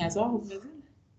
só, Brasil?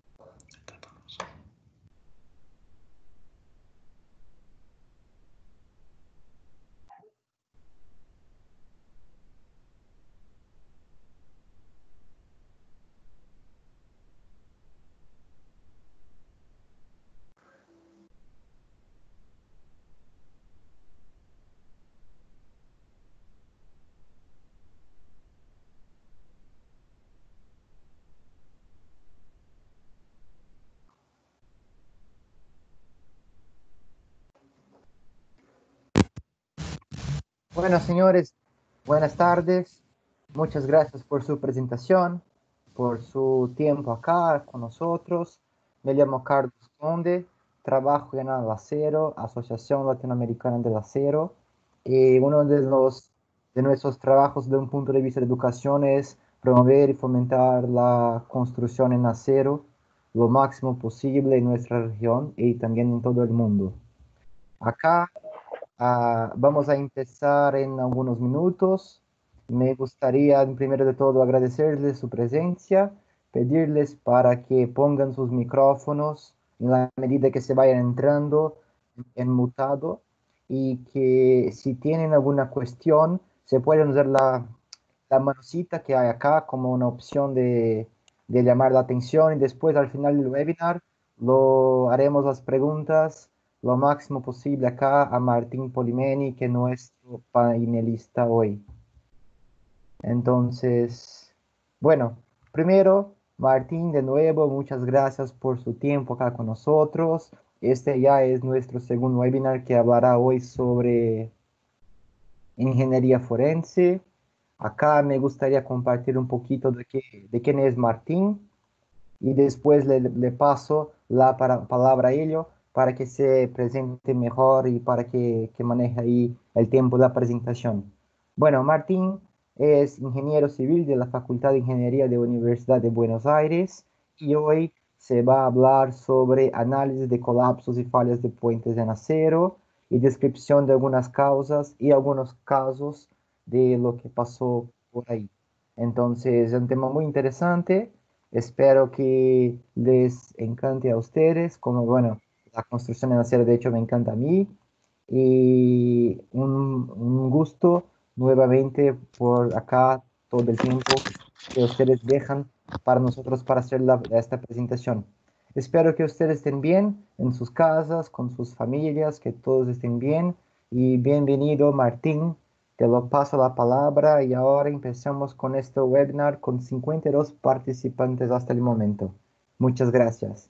Bueno, señores, buenas tardes. Muchas gracias por su presentación, por su tiempo acá con nosotros. Me llamo Carlos Conde, trabajo en Alacero, Asociación Latinoamericana del Acero. Y uno de nuestros trabajos desde un punto de vista de educación es promover y fomentar la construcción en acero lo máximo posible en nuestra región y también en todo el mundo. Acá vamos a empezar en algunos minutos. Me gustaría, primero de todo, agradecerles su presencia, pedirles para que pongan sus micrófonos en la medida que se vayan entrando en mutado y que si tienen alguna cuestión, se pueden usar la manecita que hay acá como una opción de llamar la atención y después al final del webinar lo haremos las preguntas lo máximo posible acá a Martín Polimeni, que es nuestro panelista hoy. Entonces, bueno, primero, Martín, de nuevo, muchas gracias por su tiempo acá con nosotros. Este ya es nuestro segundo webinar que hablará hoy sobre ingeniería forense. Acá me gustaría compartir un poquito de quién es Martín y después le paso la palabra a ello para que se presente mejor y para que maneje ahí el tiempo de la presentación. Bueno, Martín es ingeniero civil de la Facultad de Ingeniería de la Universidad de Buenos Aires y hoy se va a hablar sobre análisis de colapsos y fallas de puentes en acero y descripción de algunas causas y algunos casos de lo que pasó por ahí. Entonces, es un tema muy interesante. Espero que les encante a ustedes, como bueno, la construcción en acero de hecho me encanta a mí. Y un gusto nuevamente por acá todo el tiempo que ustedes dejan para nosotros para hacer esta presentación. Espero que ustedes estén bien en sus casas, con sus familias, que todos estén bien. Y bienvenido, Martín. Te lo paso la palabra y ahora empezamos con este webinar con 52 participantes hasta el momento. Muchas gracias.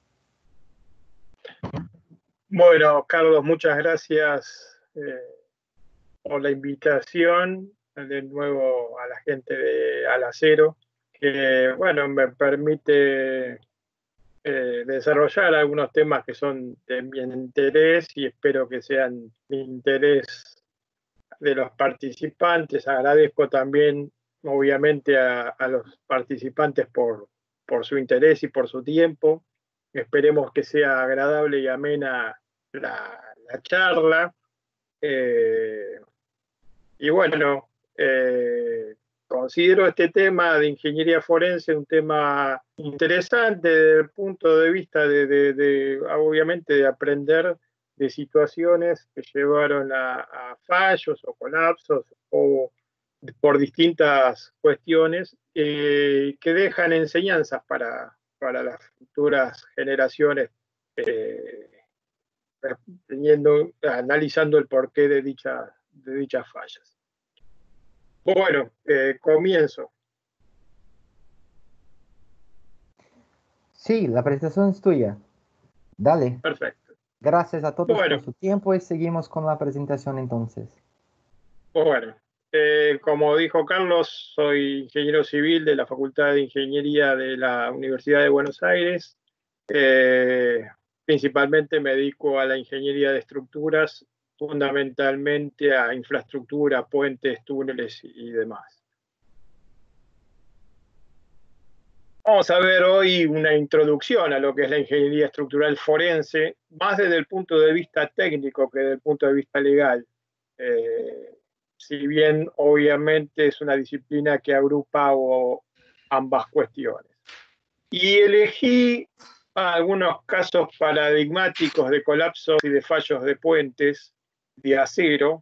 Bueno, Carlos, muchas gracias por la invitación, de nuevo a la gente de Alacero, que bueno, me permite desarrollar algunos temas que son de mi interés y espero que sean de interés de los participantes. Agradezco también, obviamente, a los participantes por su interés y por su tiempo. Esperemos que sea agradable y amena la charla. Y bueno, considero este tema de ingeniería forense un tema interesante desde el punto de vista obviamente, de aprender de situaciones que llevaron a fallos o colapsos o por distintas cuestiones que dejan enseñanzas para las futuras generaciones, analizando el porqué de dichas fallas. Bueno, comienzo. Sí, la presentación es tuya. Dale. Perfecto. Gracias a todos por su tiempo y seguimos con la presentación entonces. Bueno, como dijo Carlos, soy ingeniero civil de la Facultad de Ingeniería de la Universidad de Buenos Aires. Principalmente me dedico a la ingeniería de estructuras, fundamentalmente a infraestructura, puentes, túneles y demás. Vamos a ver hoy una introducción a lo que es la ingeniería estructural forense, más desde el punto de vista técnico que desde el punto de vista legal. Si bien obviamente es una disciplina que agrupa ambas cuestiones. Y elegí algunos casos paradigmáticos de colapsos y de fallos de puentes de acero,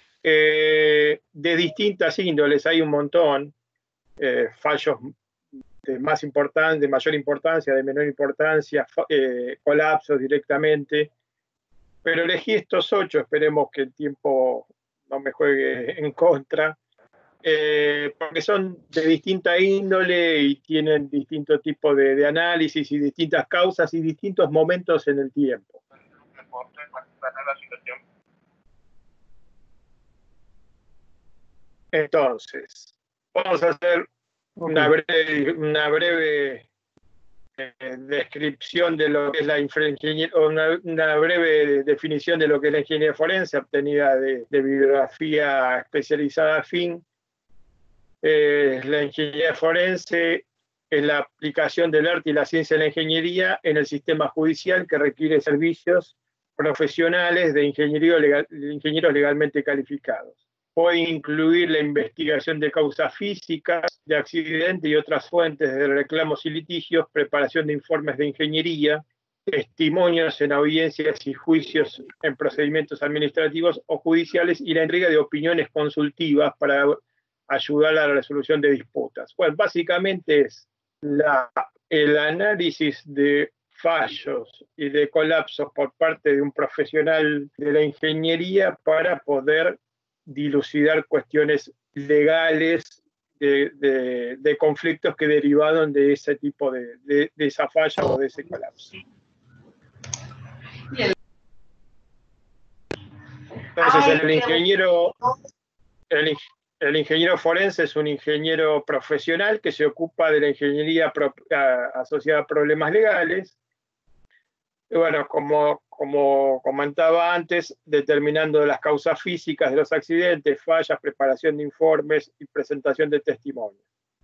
de distintas índoles, hay un montón, fallos de mayor importancia, de menor importancia, colapsos directamente, pero elegí estos 8, esperemos que el tiempo no me juegue en contra, porque son de distinta índole y tienen distinto tipo de análisis y distintas causas y distintos momentos en el tiempo. Entonces, vamos a hacer una breve descripción de lo que es la ingeniería, o una breve definición de lo que es la ingeniería forense, obtenida de bibliografía especializada afín. La ingeniería forense es la aplicación del arte y la ciencia de la ingeniería en el sistema judicial que requiere servicios profesionales de ingenieros legalmente calificados. Puede incluir la investigación de causas físicas, de accidentes y otras fuentes de reclamos y litigios, preparación de informes de ingeniería, testimonios en audiencias y juicios en procedimientos administrativos o judiciales y la entrega de opiniones consultivas para ayudar a la resolución de disputas. Bueno, básicamente es el análisis de fallos y de colapsos por parte de un profesional de la ingeniería para poder dilucidar cuestiones legales de conflictos que derivaron de ese tipo de esa falla o de ese colapso. Entonces, el ingeniero forense es un ingeniero profesional que se ocupa de la ingeniería asociada a problemas legales. Y bueno, como comentaba antes, determinando las causas físicas de los accidentes, fallas, preparación de informes y presentación de testimonios.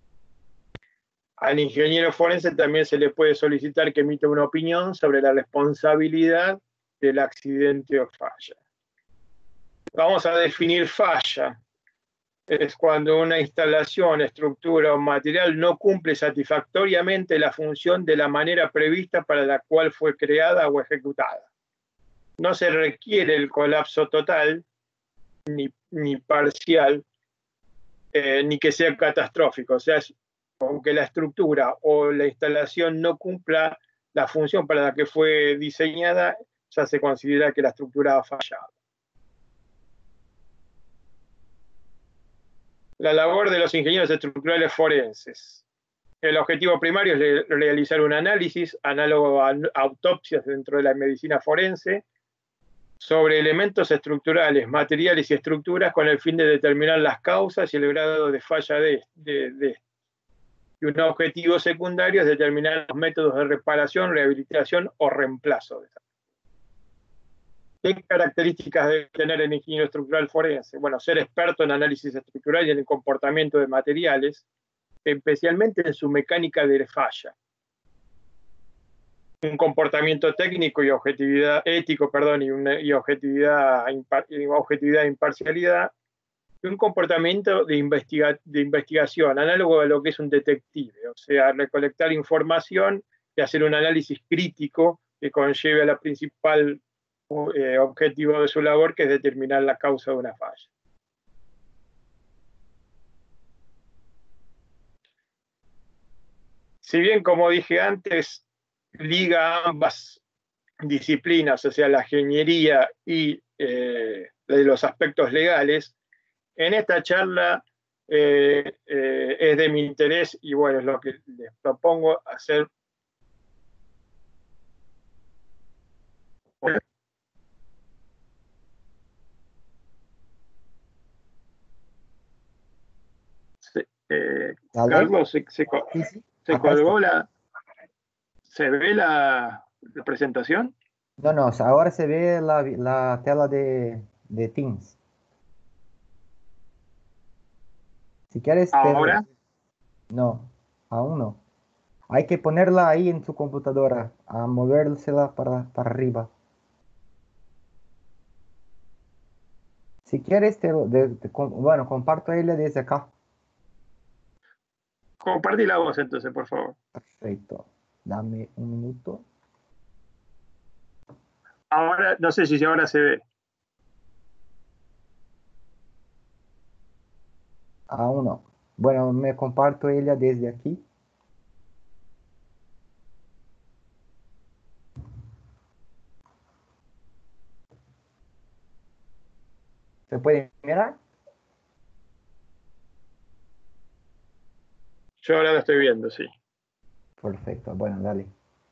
Al ingeniero forense también se le puede solicitar que emita una opinión sobre la responsabilidad del accidente o falla. Vamos a definir falla. Es cuando una instalación, estructura o material no cumple satisfactoriamente la función de la manera prevista para la cual fue creada o ejecutada. No se requiere el colapso total, ni parcial, ni que sea catastrófico. O sea, aunque la estructura o la instalación no cumpla la función para la que fue diseñada, ya se considera que la estructura ha fallado. La labor de los ingenieros estructurales forenses. El objetivo primario es realizar un análisis análogo a autopsias dentro de la medicina forense sobre elementos estructurales, materiales y estructuras con el fin de determinar las causas y el grado de falla y un objetivo secundario es determinar los métodos de reparación, rehabilitación o reemplazo de esa. ¿Qué características debe tener el ingeniero estructural forense? Bueno, ser experto en análisis estructural y en el comportamiento de materiales, especialmente en su mecánica de falla. Un comportamiento técnico y objetividad ético, y objetividad e imparcialidad, y un comportamiento de investigación, análogo a lo que es un detective, o sea, recolectar información y hacer un análisis crítico que conlleve a la principal objetivo de su labor, que es determinar la causa de una falla. Si bien, como dije antes, liga ambas disciplinas, o sea, la ingeniería y de los aspectos legales, en esta charla es de mi interés y bueno, es lo que les propongo hacer. Carlos, se colgó ¿se ve la presentación? No, ahora se ve la tela de Teams. Si quieres, ¿Ahora? No, aún no. Hay que ponerla ahí en su computadora, a movérsela para arriba. Si quieres, bueno, comparto ella desde acá. Compartí la voz entonces, por favor. Perfecto. Dame un minuto. Ahora, no sé si ahora se ve. Aún no. Bueno, me comparto ella desde aquí. ¿Se puede mirar? Yo ahora lo estoy viendo, sí. Perfecto, bueno, dale.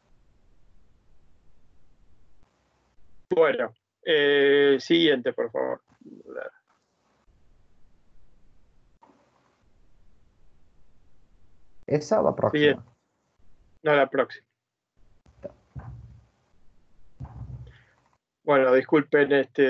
Bueno, siguiente, por favor. ¿Esa o la Siguiente, próxima? no la próxima. Bueno, disculpen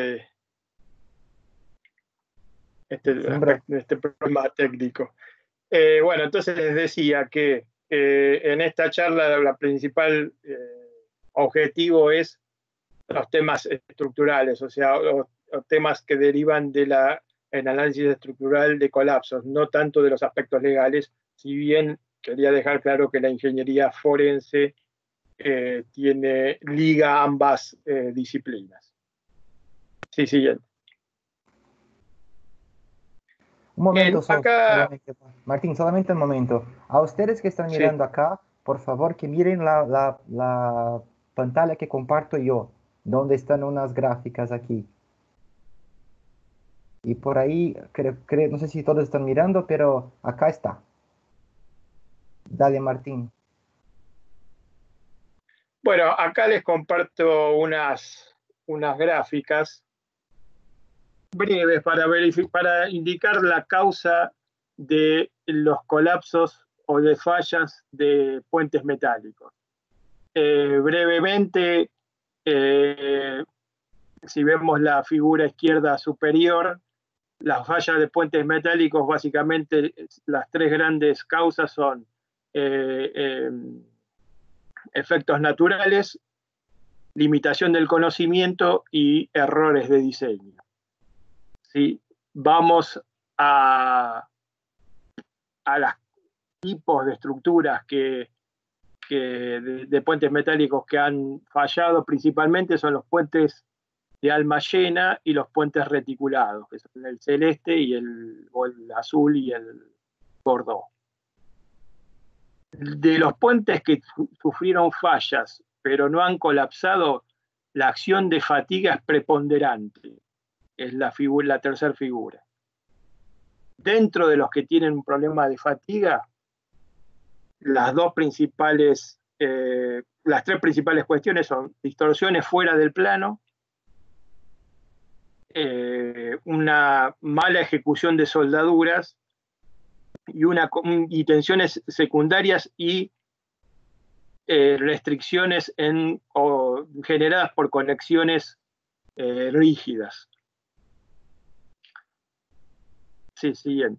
Siempre. este problema técnico. Bueno, entonces les decía que en esta charla la principal objetivo es los temas estructurales, o sea, los temas que derivan de el análisis estructural de colapsos, no tanto de los aspectos legales, si bien quería dejar claro que la ingeniería forense liga ambas disciplinas. Sí, siguiente. Un momento, Acá, solamente. Martín, solamente un momento. A ustedes que están sí, mirando acá, por favor, que miren la pantalla que comparto yo, donde están unas gráficas aquí. Y por ahí, no sé si todos están mirando, pero acá está. Dale, Martín. bueno, acá les comparto unas gráficas breves para indicar la causa de los colapsos o de fallas de puentes metálicos. Brevemente, eh, si vemos la figura izquierda superior, las fallas de puentes metálicos, básicamente las tres grandes causas son eh, eh, efectos naturales, limitación del conocimiento y errores de diseño. ¿Sí? Vamos a, a los tipos de estructuras de puentes metálicos que han fallado, principalmente son los puentes de alma llena y los puentes reticulados, que son el celeste o el azul y el bordeaux. De los puentes que sufrieron fallas, pero no han colapsado, la acción de fatiga es preponderante, es la tercera figura. Dentro de los que tienen un problema de fatiga, las tres principales cuestiones son distorsiones fuera del plano, una mala ejecución de soldaduras y tensiones secundarias y restricciones generadas por conexiones rígidas. Sí, siguiente.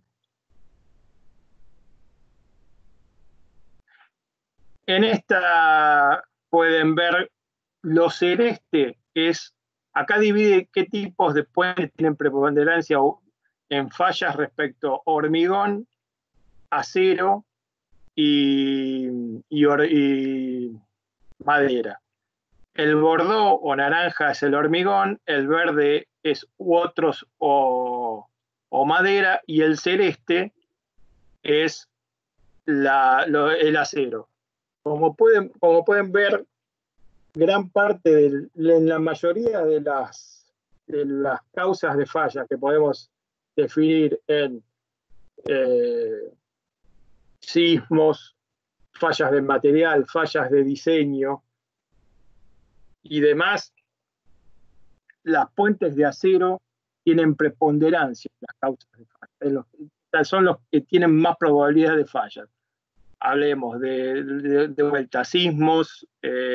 En esta pueden ver lo celeste acá divide qué tipos de puentes tienen preponderancia en fallas respecto a hormigón, acero y madera. El bordeaux o naranja es el hormigón, el verde es otros o madera y el celeste es el acero. Como pueden ver, gran parte en la mayoría de las causas de falla que podemos definir en sismos, fallas de material, fallas de diseño y demás, las puentes de acero tienen preponderancia en las causas de falla. Son los que tienen más probabilidad de fallas. Hablemos de vueltasismos,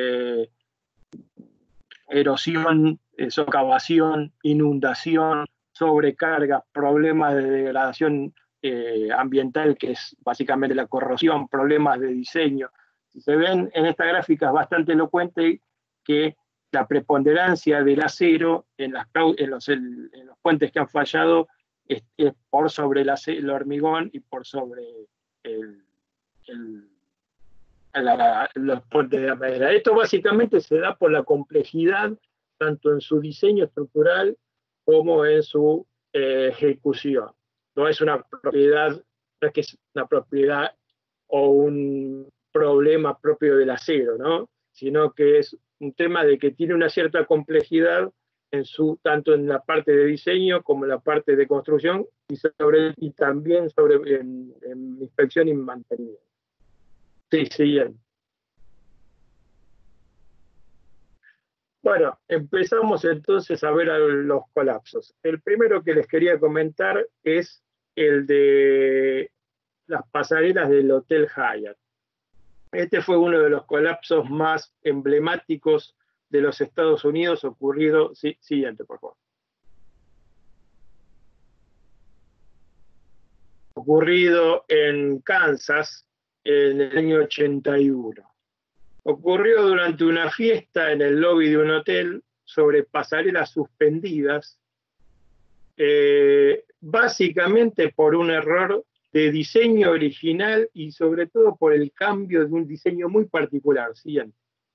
erosión, socavación, inundación, sobrecarga, problemas de degradación ambiental, que es básicamente la corrosión, problemas de diseño. Si se ven en esta gráfica es bastante elocuente que la preponderancia del acero en los puentes que han fallado es por sobre el hormigón y por sobre el, los puentes de madera. Esto básicamente se da por la complejidad tanto en su diseño estructural como en su ejecución. No es una propiedad, no es que es una propiedad o un problema propio del acero, ¿no? Sino que es un tema de que tiene una cierta complejidad en tanto en la parte de diseño como en la parte de construcción y también en inspección y mantenimiento. Sí, siguiente. Bueno, empezamos entonces a ver los colapsos. El primero que les quería comentar es el de las pasarelas del Hotel Hyatt. Este fue uno de los colapsos más emblemáticos de los Estados Unidos ocurrido. Sí, siguiente, por favor. Ocurrido en Kansas en el año 81. Ocurrió durante una fiesta en el lobby de un hotel sobre pasarelas suspendidas, básicamente por un error de diseño original y sobre todo por el cambio de un diseño muy particular. Siguiente.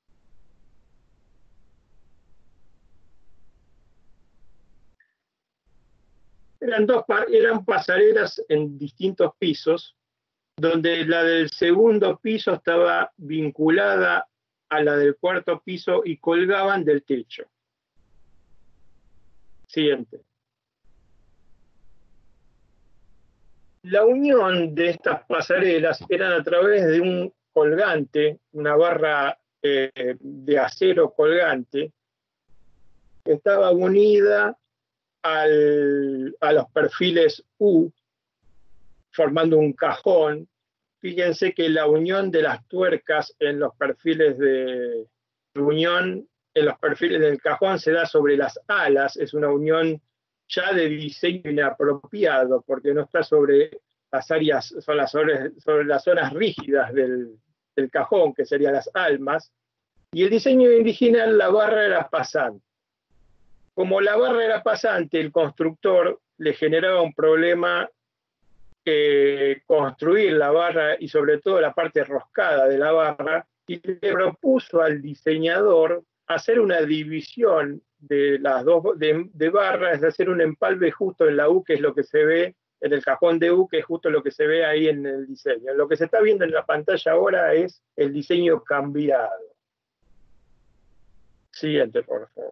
Eran pasarelas en distintos pisos, donde la del segundo piso estaba vinculada a la del cuarto piso y colgaban del techo. Siguiente. La unión de estas pasarelas eran a través de un colgante, una barra de acero colgante, que estaba unida a los perfiles U, formando un cajón. Fíjense que la unión de las tuercas en los perfiles de unión, en los perfiles del cajón se da sobre las alas, es una unión ya de diseño inapropiado, porque no está sobre las áreas, sobre las zonas rígidas del cajón, que serían las almas, y el diseño original, la barra era pasante. Como la barra era pasante, el constructor le generaba un problema construir la barra y sobre todo la parte roscada de la barra, y le propuso al diseñador hacer una división de las dos de barras, es hacer un empalme justo en la U, que es lo que se ve en el cajón de U, que es justo lo que se ve ahí en el diseño. Lo que se está viendo en la pantalla ahora es el diseño cambiado. Siguiente, por favor.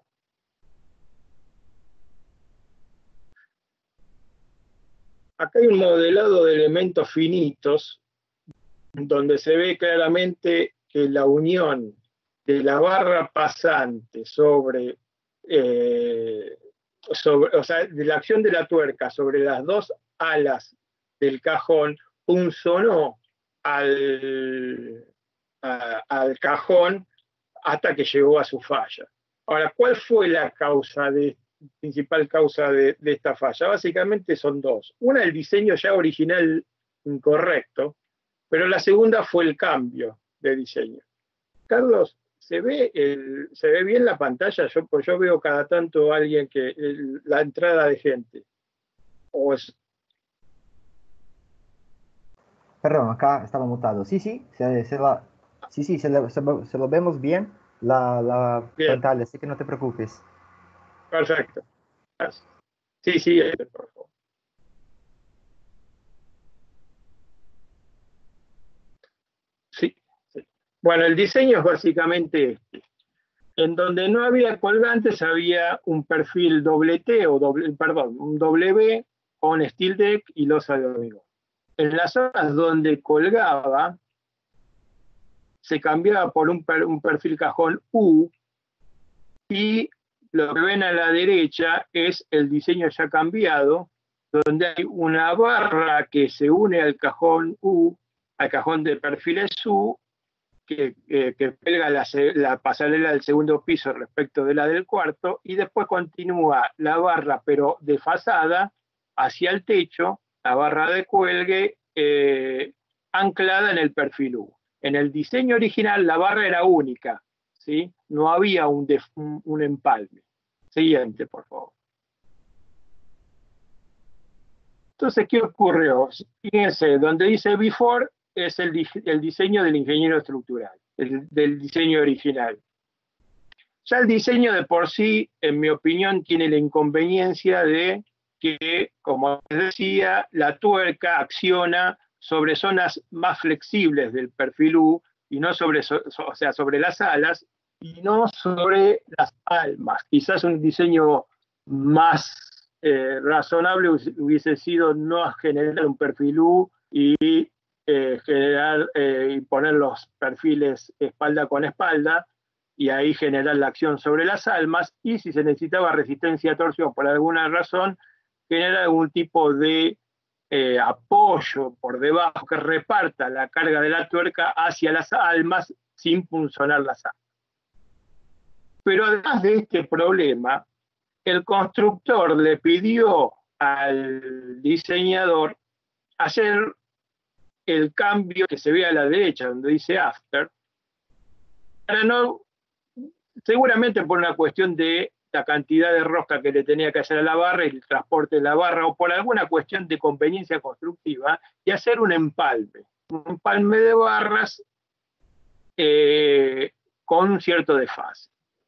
Acá hay un modelado de elementos finitos donde se ve claramente que la unión de la barra pasante o sea, de la acción de la tuerca sobre las dos alas del cajón punzonó al cajón hasta que llegó a su falla. Ahora, ¿cuál fue la principal causa de esta falla? Básicamente son dos. Una, el diseño ya original incorrecto, pero la segunda fue el cambio de diseño. Carlos, ¿se ve bien la pantalla? Pues yo veo cada tanto a alguien la entrada de gente. Perdón, acá estaba mutado. Sí, sí, se lo vemos bien la Bien, pantalla, así que no te preocupes. perfecto. Sí, sí, por favor. Sí, sí. Bueno, el diseño es básicamente este. En donde no había colgantes había un perfil doble T un W con steel deck y losa de hormigón. En las zonas donde colgaba se cambiaba por un perfil cajón U, y lo que ven a la derecha es el diseño ya cambiado, donde hay una barra que se une al cajón U, al cajón de perfiles U, que pega la pasarela del segundo piso respecto de la del cuarto, y después continúa la barra, pero desfasada, hacia el techo, la barra de cuelgue anclada en el perfil U. En el diseño original la barra era única, ¿sí? No había un empalme. Siguiente, por favor. Entonces, ¿qué ocurrió? Fíjense, donde dice before es el diseño del ingeniero estructural, del diseño original. Ya el diseño de por sí, en mi opinión, tiene la inconveniencia de que, como les decía, la tuerca acciona sobre zonas más flexibles del perfil U y no sobre, o sea, sobre las alas y no sobre las palmas. Quizás un diseño más razonable hubiese sido no generar un perfil U y generar y poner los perfiles espalda con espalda y ahí generar la acción sobre las almas, y si se necesitaba resistencia a torsión por alguna razón, generar algún tipo de apoyo por debajo que reparta la carga de la tuerca hacia las almas sin punzonar las almas. Pero además de este problema, el constructor le pidió al diseñador hacer el cambio que se ve a la derecha, donde dice after, para no, seguramente por una cuestión de la cantidad de rosca que le tenía que hacer a la barra y el transporte de la barra, o por alguna cuestión de conveniencia constructiva, y hacer un empalme de barras con un cierto desfase.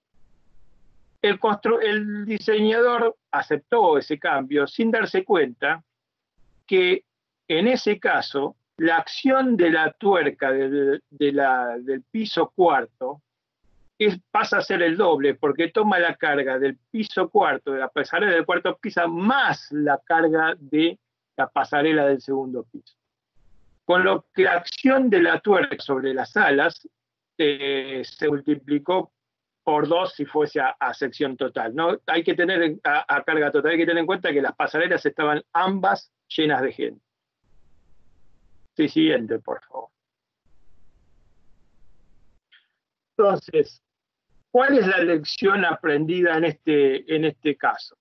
El diseñador aceptó ese cambio sin darse cuenta que en ese caso la acción de la tuerca del piso cuarto pasa a ser el doble, porque toma la carga del piso cuarto, de la pasarela del cuarto piso, más la carga de la pasarela del segundo piso. Con lo que la acción de la tuerca sobre las alas se multiplicó por 2 si fuese a sección total. ¿No? Hay que tener a carga total, hay que tener en cuenta que las pasarelas estaban ambas llenas de gente. Sí, siguiente, por favor. Entonces, ¿cuál es la lección aprendida en este caso?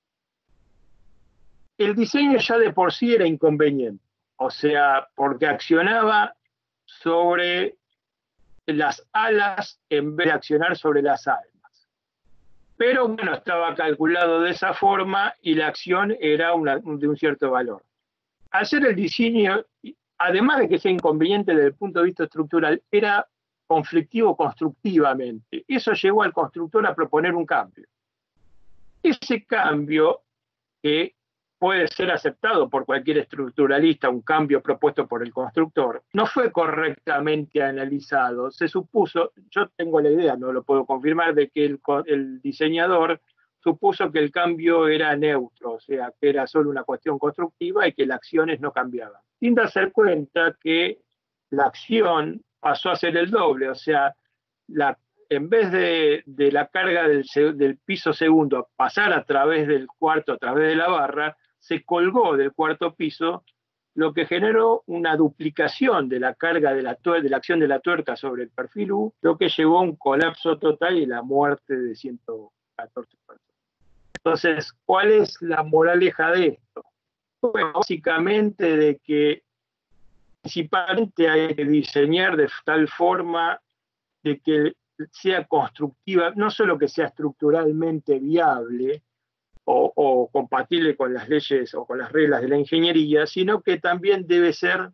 El diseño ya de por sí era inconveniente, o sea, porque accionaba sobre las alas en vez de accionar sobre las almas. Pero bueno, estaba calculado de esa forma y la acción era de un cierto valor. Al ser el diseño, además de que sea inconveniente desde el punto de vista estructural, era conflictivo constructivamente. Eso llevó al constructor a proponer un cambio. Ese cambio, que puede ser aceptado por cualquier estructuralista, un cambio propuesto por el constructor, no fue correctamente analizado. Se supuso, yo tengo la idea, no lo puedo confirmar, de que el diseñador supuso que el cambio era neutro, o sea, que era solo una cuestión constructiva y que las acciones no cambiaban, sin darse cuenta que la acción pasó a ser el doble, o sea, en vez de la carga del piso segundo pasar a través del cuarto, a través de la barra, se colgó del cuarto piso, lo que generó una duplicación de la carga de la acción de la tuerca sobre el perfil U, lo que llevó a un colapso total y la muerte de 114 personas. Entonces, ¿cuál es la moraleja de esto? Pues básicamente de que principalmente hay que diseñar de tal forma de que sea constructiva, no solo que sea estructuralmente viable o compatible con las leyes o con las reglas de la ingeniería, sino que también debe ser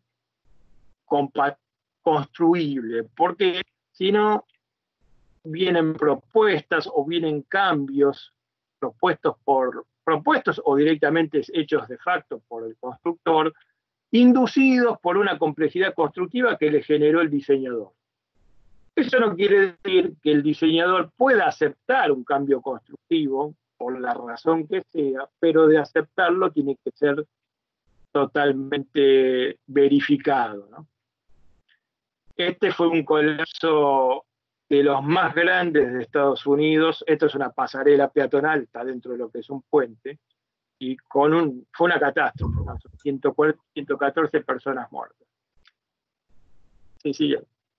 construible, porque si no vienen propuestas o vienen cambios propuestos o directamente hechos de facto por el constructor, inducidos por una complejidad constructiva que le generó el diseñador. Eso no quiere decir que el diseñador pueda aceptar un cambio constructivo, por la razón que sea, pero de aceptarlo tiene que ser totalmente verificado, ¿no? Este fue un colapso de los más grandes de Estados Unidos. Esto es una pasarela peatonal, está dentro de lo que es un puente, y fue una catástrofe, ¿no? 114 personas muertas. Sí, sí.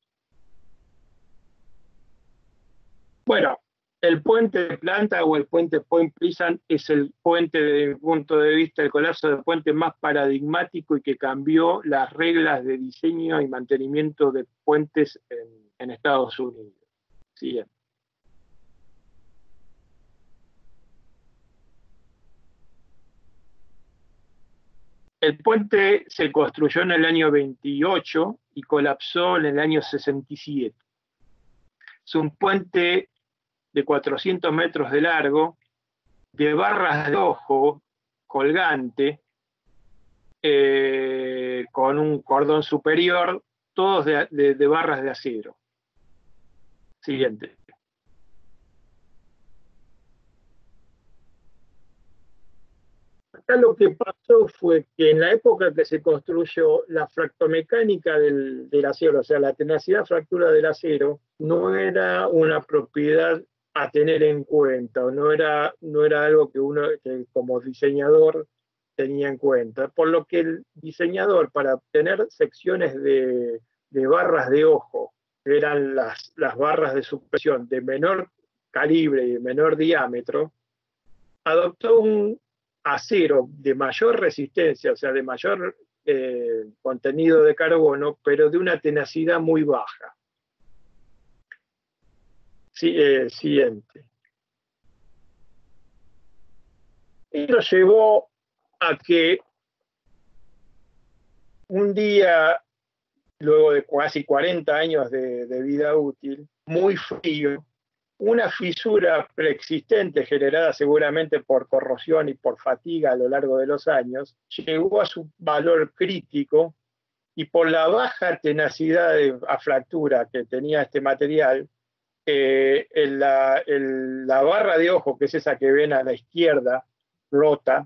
Bueno, el puente de Planta o el puente Point Pleasant es el puente, desde mi punto de vista, el colapso del puente más paradigmático y que cambió las reglas de diseño y mantenimiento de puentes en Estados Unidos. Sí. El puente se construyó en el año 28 y colapsó en el año 67. Es un puente de 400 metros de largo, de barras de ojo colgante, con un cordón superior, todos de barras de acero. Siguiente. Acá lo que pasó fue que en la época que se construyó la fractomecánica del acero, o sea, la tenacidad fractura del acero, no era una propiedad a tener en cuenta, o no era algo que uno que como diseñador tenía en cuenta. Por lo que el diseñador, para obtener secciones de barras de ojo, que eran las barras de supresión de menor calibre y de menor diámetro, adoptó un acero de mayor resistencia, o sea, de mayor contenido de carbono, pero de una tenacidad muy baja. Sí, siguiente. Y lo llevó a que un día, luego de casi 40 años de vida útil, muy frío, una fisura preexistente generada seguramente por corrosión y por fatiga a lo largo de los años, llegó a su valor crítico y por la baja tenacidad a fractura que tenía este material, la barra de ojo, que es esa que ven a la izquierda, rota,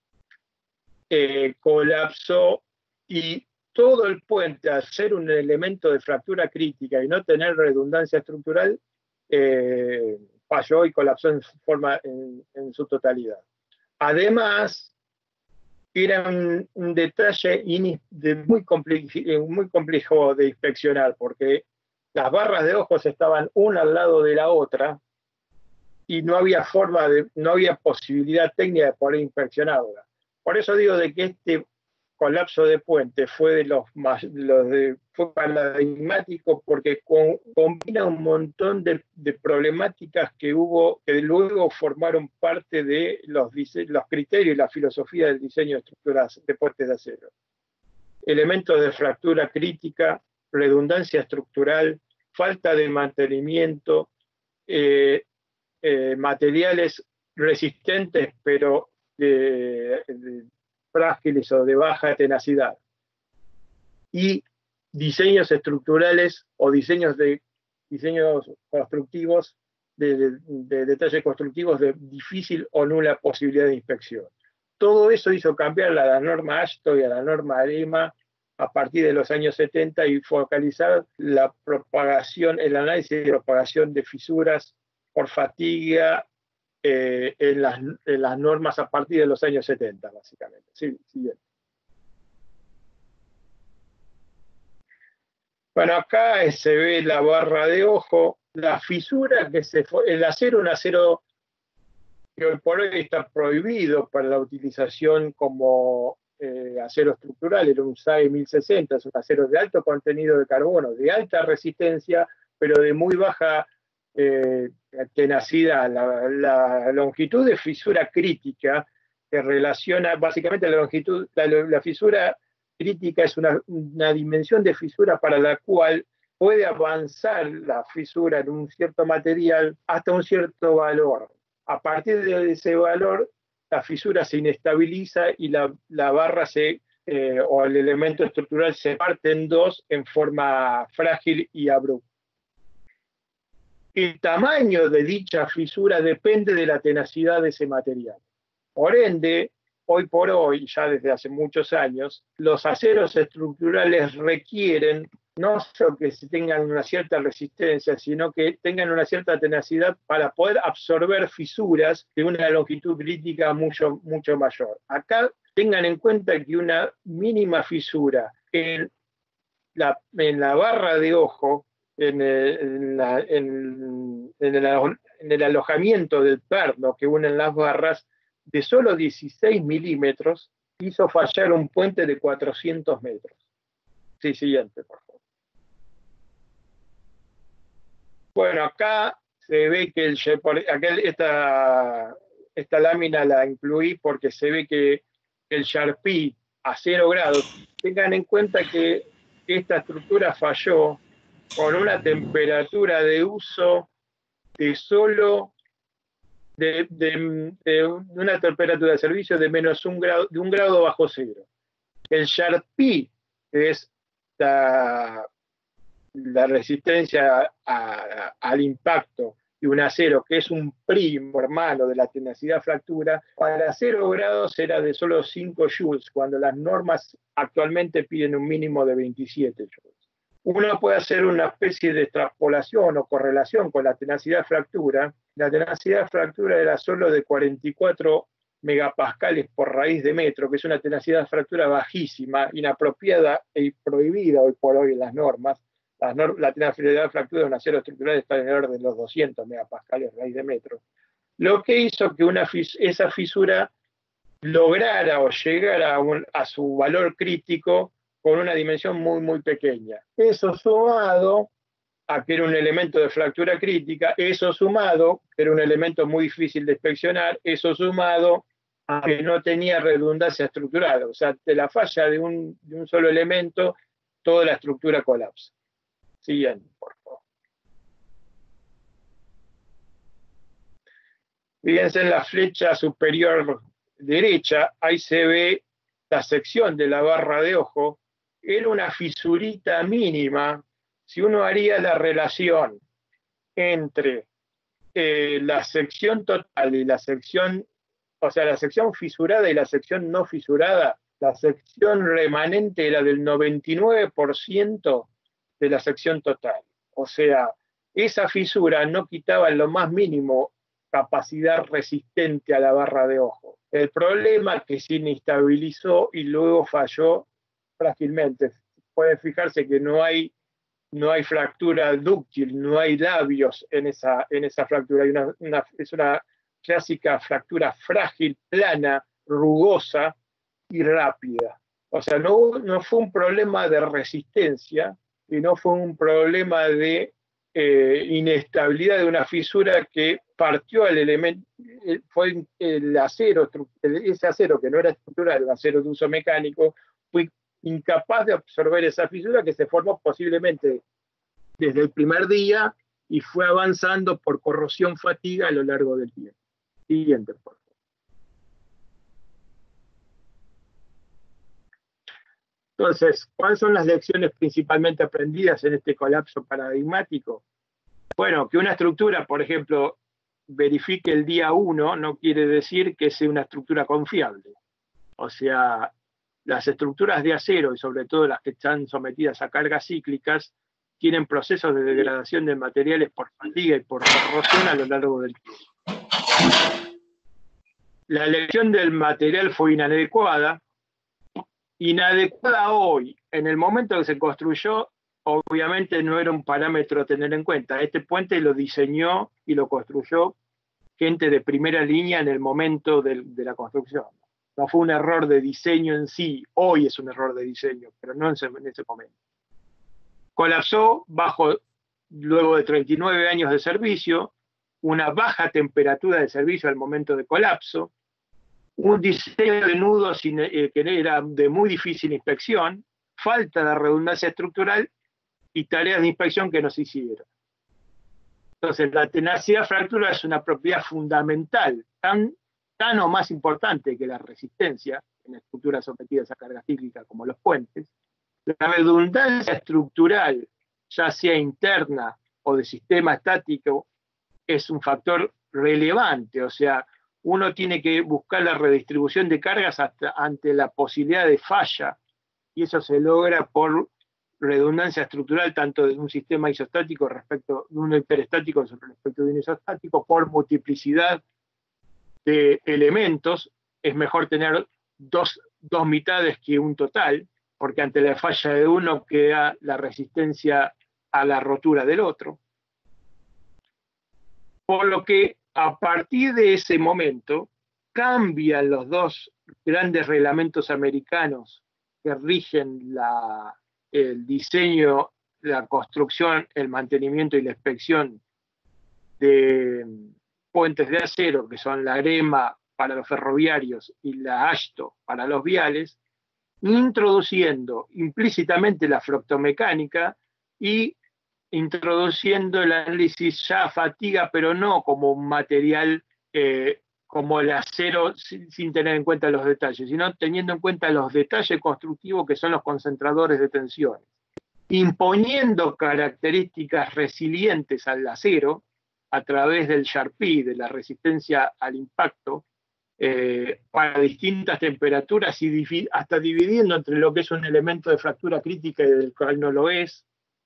colapsó y todo el puente, al ser un elemento de fractura crítica y no tener redundancia estructural, falló y colapsó en su totalidad. Además, era un detalle muy complejo de inspeccionar, porque las barras de ojos estaban una al lado de la otra y no había no había posibilidad técnica de poder inspeccionarla. Por eso digo de que este colapso de puente fue fue paradigmático, porque combina un montón de problemáticas que luego formaron parte de los criterios y la filosofía del diseño de estructuras de puentes de acero. Elementos de fractura crítica, redundancia estructural, falta de mantenimiento, materiales resistentes pero frágiles o de baja tenacidad, y diseños estructurales o diseños constructivos, de detalles constructivos de difícil o nula posibilidad de inspección. Todo eso hizo cambiar a la norma AASHTO y a la norma AREMA a partir de los años 70 y focalizar la propagación, el análisis de propagación de fisuras por fatiga en las normas a partir de los años 70, básicamente. Sí, siguiente. Bueno, acá se ve la barra de ojo, la fisura el acero, un acero que hoy por hoy está prohibido para la utilización como acero estructural, era un SAE 1060, es un acero de alto contenido de carbono, de alta resistencia, pero de muy baja tenacidad. La longitud de fisura crítica que relaciona básicamente la fisura crítica es una dimensión de fisura para la cual puede avanzar la fisura en un cierto material hasta un cierto valor. A partir de ese valor, la fisura se inestabiliza y la barra o el elemento estructural se parte en dos en forma frágil y abrupta. El tamaño de dicha fisura depende de la tenacidad de ese material. Por ende, hoy por hoy, ya desde hace muchos años, los aceros estructurales requieren no solo que tengan una cierta resistencia, sino que tengan una cierta tenacidad para poder absorber fisuras de una longitud crítica mucho, mucho mayor. Acá tengan en cuenta que una mínima fisura en la barra de ojo, en el alojamiento del perno que unen las barras, de solo 16 milímetros, hizo fallar un puente de 400 metros. Sí, siguiente, por favor. Bueno, acá se ve que esta lámina la incluí porque se ve que el Sharpie a 0 grados, tengan en cuenta que esta estructura falló con una temperatura de uso de solo de una temperatura de servicio de menos un grado, de 1 grado bajo cero. El Sharpie, que es la resistencia al impacto, y un acero, que es un primo hermano de la tenacidad fractura, para 0 grados era de solo 5 joules, cuando las normas actualmente piden un mínimo de 27 joules. Uno puede hacer una especie de extrapolación o correlación con la tenacidad fractura. La tenacidad fractura era solo de 44 megapascales por raíz de metro, que es una tenacidad fractura bajísima, inapropiada y prohibida hoy por hoy en las normas. La tenacidad fractura de un acero estructural está en el orden de los 200 megapascales raíz de metro. Lo que hizo que esa fisura lograra o llegara a su valor crítico con una dimensión muy, muy pequeña. Eso sumado a que era un elemento de fractura crítica, eso sumado, que era un elemento muy difícil de inspeccionar, eso sumado a que no tenía redundancia estructural. O sea, de la falla de un solo elemento, toda la estructura colapsa. Siguiente, por favor. Fíjense en la flecha superior derecha, ahí se ve la sección de la barra de ojo. Era una fisurita mínima. Si uno haría la relación entre la sección total y la sección, o sea, la sección fisurada y la sección no fisurada, la sección remanente era del 99% de la sección total. O sea, esa fisura no quitaba en lo más mínimo capacidad resistente a la barra de ojo. El problema es que se inestabilizó y luego falló frágilmente. Pueden fijarse que no hay fractura dúctil, no hay labios en esa fractura. Es una clásica fractura frágil, plana, rugosa y rápida. O sea, no fue un problema de resistencia y no fue un problema de inestabilidad de una fisura que partió el elemento, fue el acero, ese acero que no era estructural, el acero de uso mecánico, fue incapaz de absorber esa fisura que se formó posiblemente desde el primer día y fue avanzando por corrosión fatiga a lo largo del tiempo. Siguiente, por favor. Entonces, ¿cuáles son las lecciones principalmente aprendidas en este colapso paradigmático? Bueno, que una estructura, por ejemplo, verifique el día 1 no quiere decir que sea una estructura confiable. O sea, las estructuras de acero, y sobre todo las que están sometidas a cargas cíclicas, tienen procesos de degradación de materiales por fatiga y por corrosión a lo largo del tiempo. La elección del material fue inadecuada hoy. En el momento que se construyó, obviamente no era un parámetro a tener en cuenta. Este puente lo diseñó y lo construyó gente de primera línea en el momento de la construcción. No fue un error de diseño en sí, hoy es un error de diseño, pero no en ese momento. Colapsó luego de 39 años de servicio, una baja temperatura de servicio al momento de colapso, un diseño de nudos que era de muy difícil inspección, falta de redundancia estructural y tareas de inspección que no se hicieron. Entonces, la tenacidad fractura es una propiedad fundamental, tan o más importante que la resistencia en estructuras sometidas a carga cíclica como los puentes. La redundancia estructural, ya sea interna o de sistema estático, es un factor relevante. O sea, uno tiene que buscar la redistribución de cargas ante la posibilidad de falla, y eso se logra por redundancia estructural tanto de un sistema isostático respecto de un hiperestático respecto de un isostático, por multiplicidad de elementos. Es mejor tener dos mitades que un total, porque ante la falla de uno queda la resistencia a la rotura del otro. Por lo que a partir de ese momento cambian los dos grandes reglamentos americanos que rigen el diseño, la construcción, el mantenimiento y la inspección de puentes de acero, que son la AREMA para los ferroviarios y la AASHTO para los viales, introduciendo implícitamente la fructomecánica y introduciendo el análisis ya a fatiga, pero no como un material como el acero sin tener en cuenta los detalles, sino teniendo en cuenta los detalles constructivos que son los concentradores de tensiones, imponiendo características resilientes al acero a través del Sharpie, de la resistencia al impacto, para distintas temperaturas y hasta dividiendo entre lo que es un elemento de fractura crítica y el cual no lo es,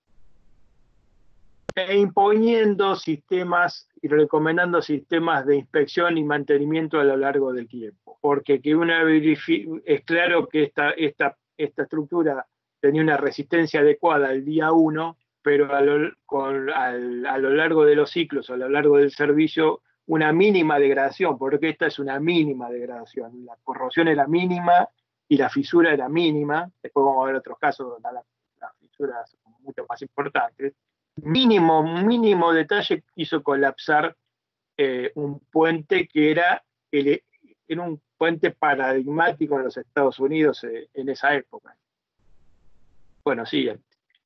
e imponiendo sistemas y recomendando sistemas de inspección y mantenimiento a lo largo del tiempo. Porque es claro que esta estructura tenía una resistencia adecuada el día 1, pero a lo largo de los ciclos, a lo largo del servicio, una mínima degradación, porque esta es una mínima degradación. La corrosión era mínima y la fisura era mínima. Después vamos a ver otros casos donde las fisuras son mucho más importantes. Mínimo detalle hizo colapsar un puente que era un puente paradigmático en los Estados Unidos en esa época. Bueno, siguiente.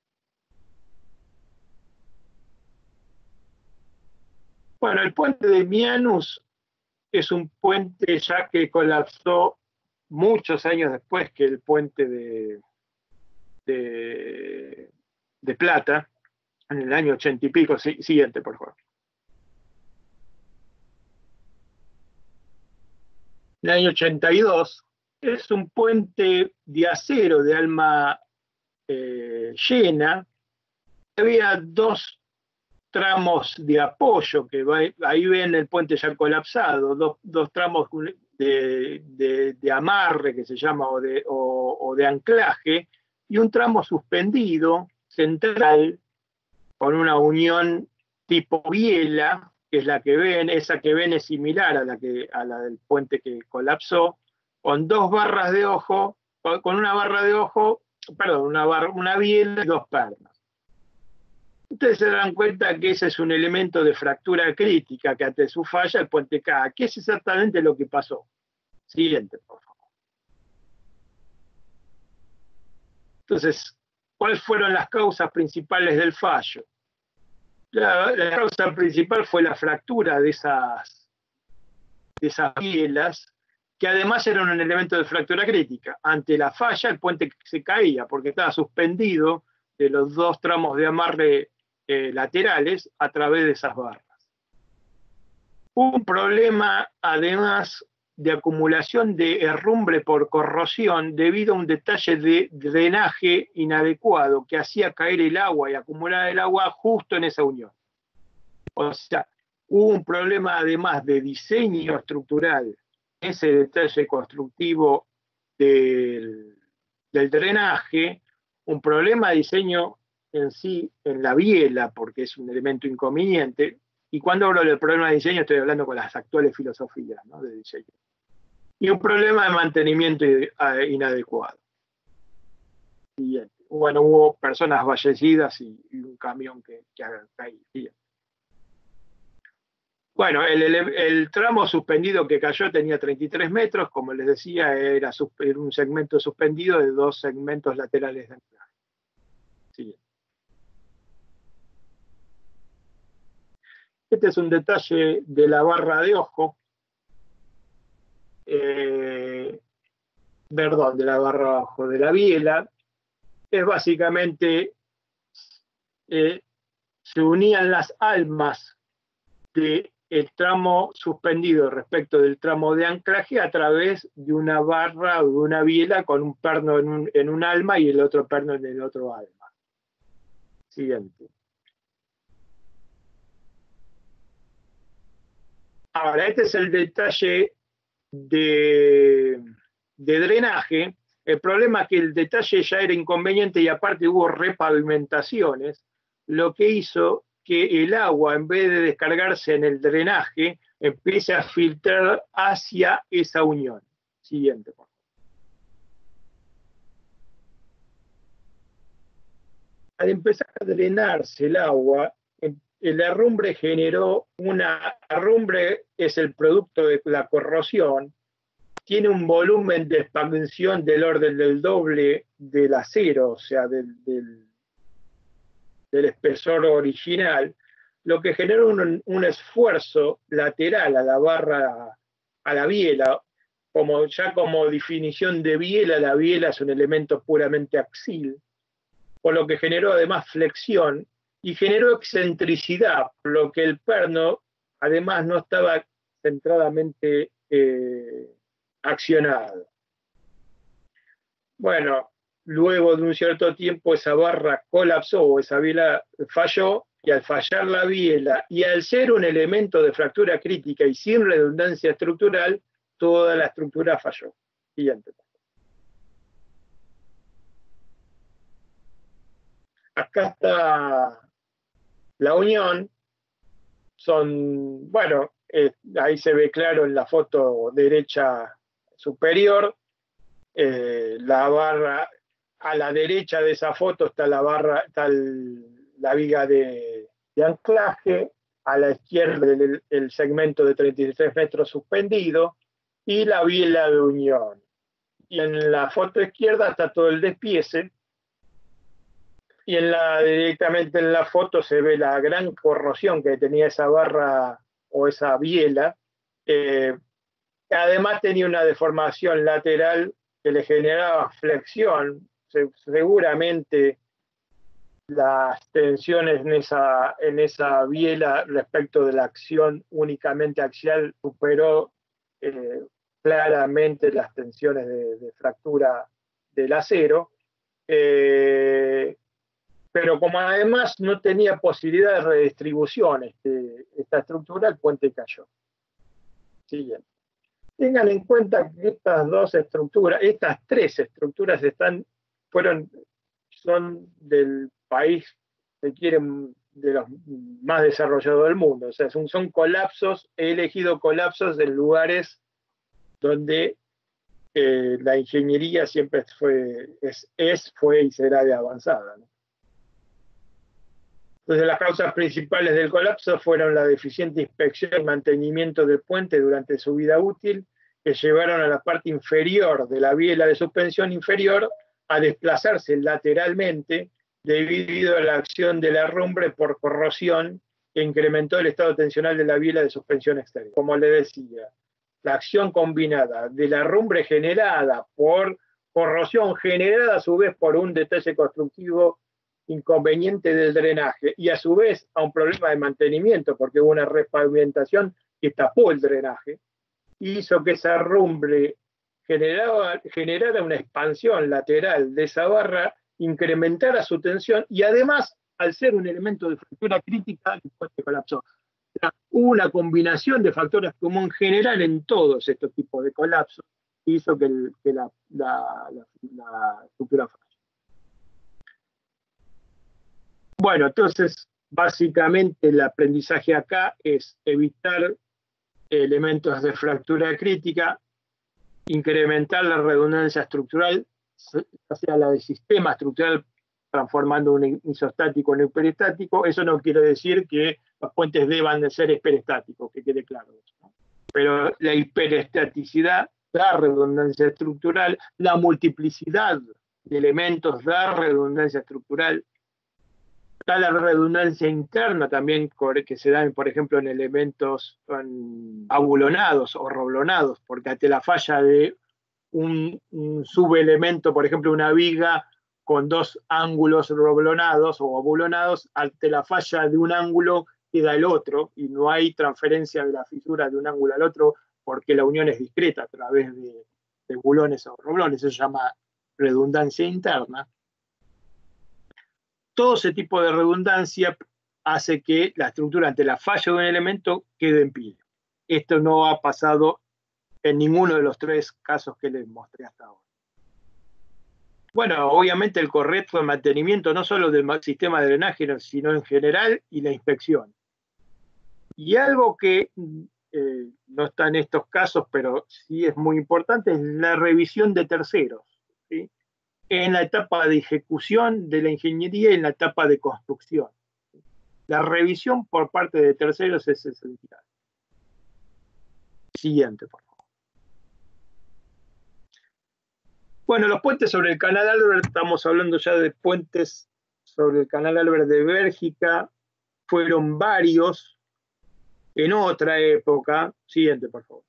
Bueno, el puente de Mianus es un puente ya que colapsó muchos años después que el puente de Plata, en el año 80 y pico. Siguiente, por favor. En el año 82 es un puente de acero de alma llena. Había dos tramos de apoyo, que ahí ven el puente ya colapsado, dos tramos de amarre, que se llama, o de anclaje, y un tramo suspendido, central, con una unión tipo biela, que es la que ven. Esa que ven es similar a la del puente que colapsó, con dos barras de ojo, con una barra de ojo, perdón, una biela y dos pernas. Ustedes se dan cuenta que ese es un elemento de fractura crítica, que ante su falla el puente cae. ¿Qué es exactamente lo que pasó? Siguiente, por favor. Entonces, ¿cuáles fueron las causas principales del fallo? La causa principal fue la fractura de esas bielas, que además eran un elemento de fractura crítica. Ante la falla, el puente se caía porque estaba suspendido de los dos tramos de amarre laterales a través de esas barras. Hubo un problema, además, de acumulación de herrumbre por corrosión debido a un detalle de drenaje inadecuado que hacía caer el agua y acumular el agua justo en esa unión. O sea, hubo un problema además de diseño estructural, ese detalle constructivo del drenaje, un problema de diseño en sí, en la biela, porque es un elemento inconveniente. Y cuando hablo del problema de diseño, estoy hablando con las actuales filosofías, ¿no?, de diseño. Y un problema de mantenimiento inadecuado. Y, bueno, hubo personas fallecidas y un camión que caí. Bueno, el tramo suspendido que cayó tenía 33 metros, como les decía, era un segmento suspendido de dos segmentos laterales de anclaje. Sí. Este es un detalle de la barra de ojo, perdón, de la barra de ojo, de la biela. Es básicamente, se unían las almas del tramo suspendido respecto del tramo de anclaje a través de una barra o de una biela con un perno en un alma y el otro perno en el otro alma. Siguiente. Ahora, este es el detalle de drenaje. El problema es que el detalle ya era inconveniente y aparte hubo repavimentaciones, lo que hizo que el agua, en vez de descargarse en el drenaje, empiece a filtrar hacia esa unión. Siguiente, por favor. Al empezar a drenarse el agua, el herrumbre generó herrumbre es el producto de la corrosión, tiene un volumen de expansión del orden del doble del acero, o sea, del espesor original, lo que genera un esfuerzo lateral a la barra, a la biela, como definición de biela, la biela es un elemento puramente axial, por lo que generó además flexión y generó excentricidad, por lo que el perno además no estaba centradamente accionado. Bueno, luego de un cierto tiempo esa barra colapsó o esa biela falló, y al fallar la biela y al ser un elemento de fractura crítica y sin redundancia estructural, toda la estructura falló. Siguiente. Acá está la unión. Bueno, ahí se ve claro en la foto derecha superior, la barra, a la derecha de esa foto está la barra, está la viga de anclaje, a la izquierda el segmento de 33 metros suspendido y la biela de unión. Y en la foto izquierda está todo el despiece, y directamente en la foto se ve la gran corrosión que tenía esa barra o esa biela. Además tenía una deformación lateral que le generaba flexión. Seguramente las tensiones en esa biela respecto de la acción únicamente axial superó claramente las tensiones de fractura del acero. Pero como además no tenía posibilidad de redistribución esta estructura, el puente cayó. Siguiente. Tengan en cuenta que estas tres estructuras son del país, se quieren, de los más desarrollados del mundo. O sea, son colapsos, he elegido colapsos en lugares donde la ingeniería siempre fue y será de avanzada, ¿no? Entonces, las causas principales del colapso fueron la deficiente inspección y mantenimiento del puente durante su vida útil, que llevaron a la parte inferior de la biela de suspensión inferior a desplazarse lateralmente debido a la acción de la herrumbre por corrosión, que incrementó el estado tensional de la biela de suspensión exterior. Como le decía, la acción combinada de la herrumbre generada por corrosión, generada a su vez por un detalle constructivo inconveniente del drenaje, y a su vez a un problema de mantenimiento, porque hubo una repavimentación que tapó el drenaje, hizo que esa herrumbre generara una expansión lateral de esa barra, incrementara su tensión, y además, al ser un elemento de fractura crítica, el puente colapsó. O sea, hubo una combinación de factores como en general en todos estos tipos de colapsos, hizo que la estructura falle. Bueno, entonces, básicamente el aprendizaje acá es evitar elementos de fractura crítica, incrementar la redundancia estructural, o sea, la del sistema estructural, transformando un isostático en hiperestático. Eso no quiere decir que los puentes deban de ser hiperestáticos, que quede claro eso, ¿no? Pero la hiperestaticidad da redundancia estructural, la multiplicidad de elementos da redundancia estructural. Está la redundancia interna también, que se da, por ejemplo, en elementos abulonados o roblonados, porque ante la falla de un subelemento, por ejemplo, una viga con dos ángulos roblonados o abulonados, ante la falla de un ángulo queda el otro, y no hay transferencia de la fisura de un ángulo al otro, porque la unión es discreta a través de bulones o roblones. Eso se llama redundancia interna. Todo ese tipo de redundancia hace que la estructura ante la falla de un elemento quede en pie. Esto no ha pasado en ninguno de los tres casos que les mostré hasta ahora. Bueno, obviamente el correcto mantenimiento no solo del sistema de drenaje, sino en general, y la inspección. Y algo que no está en estos casos, pero sí es muy importante, es la revisión de terceros, ¿sí? En la etapa de ejecución de la ingeniería y en la etapa de construcción. La revisión por parte de terceros es esencial. Siguiente, por favor. Bueno, los puentes sobre el canal Albert, estamos hablando ya de puentes sobre el canal Albert de Bélgica, fueron varios en otra época. Siguiente, por favor.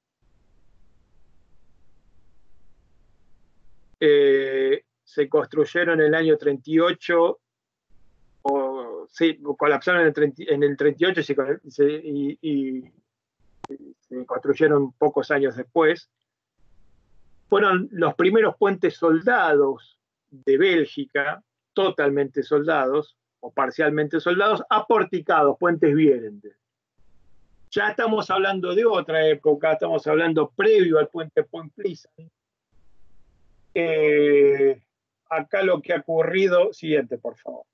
Se construyeron en el año 38, sí, colapsaron en el 38 y se construyeron pocos años después. Fueron los primeros puentes soldados de Bélgica, totalmente soldados o parcialmente soldados, aporticados, puentes Vierende. Ya estamos hablando de otra época, estamos hablando previo al puente Point-Pleasant. Acá lo que ha ocurrido, siguiente por favor,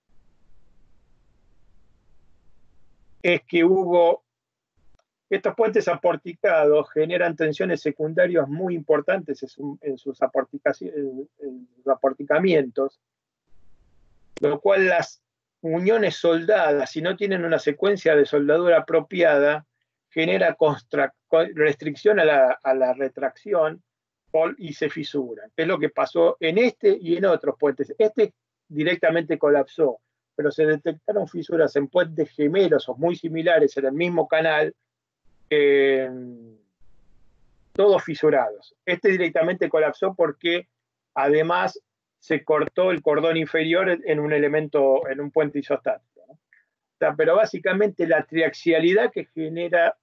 es que estos puentes aporticados generan tensiones secundarias muy importantes en sus aporticamientos, lo cual las uniones soldadas, si no tienen una secuencia de soldadura apropiada, genera restricción a la retracción y se fisura. Es lo que pasó en este y en otros puentes. Este directamente colapsó, pero se detectaron fisuras en puentes gemelos o muy similares en el mismo canal, todos fisurados. Este directamente colapsó porque además se cortó el cordón inferior en un elemento, en un puente isostático, ¿no? O sea, pero básicamente la triaxialidad que genera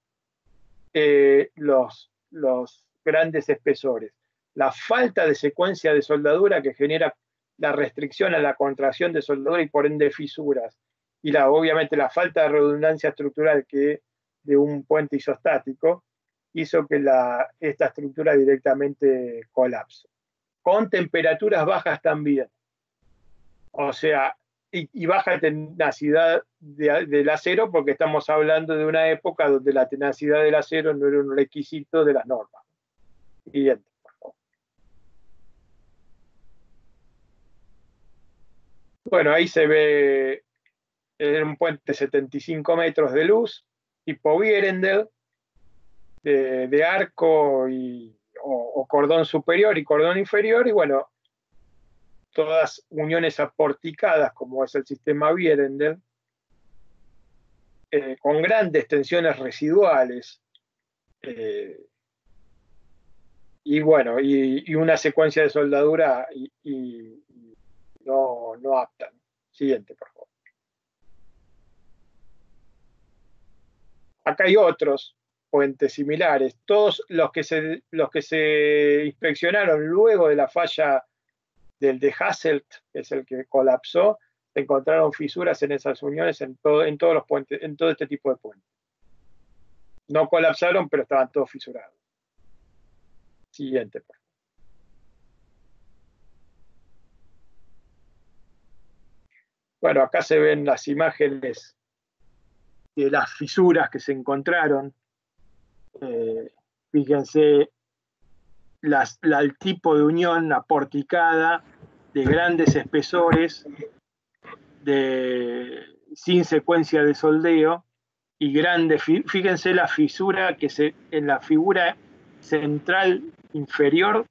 los grandes espesores, la falta de secuencia de soldadura que genera la restricción a la contracción de soldadura y por ende fisuras, y obviamente la falta de redundancia estructural de un puente isostático, hizo que esta estructura directamente colapse. Con temperaturas bajas también. O sea, y baja tenacidad del acero, porque estamos hablando de una época donde la tenacidad del acero no era un requisito de las normas. Siguiente, por favor. Bueno, ahí se ve un puente 75 metros de luz, tipo Vierendel, de arco o cordón superior y cordón inferior, y bueno, todas uniones aporticadas, como es el sistema Vierendel, con grandes tensiones residuales, y bueno, y una secuencia de soldadura no apta. Siguiente, por favor. Acá hay otros puentes similares, todos los que se inspeccionaron luego de la falla del de Hasselt, que es el que colapsó, se encontraron fisuras en esas uniones en todos los puentes, en todo este tipo de puentes. No colapsaron, pero estaban todos fisurados. Siguiente, por favor. Bueno, acá se ven las imágenes de las fisuras que se encontraron. Fíjense el tipo de unión aporticada de grandes espesores, sin secuencia de soldeo, y grandes, fíjense la fisura en la figura central inferior,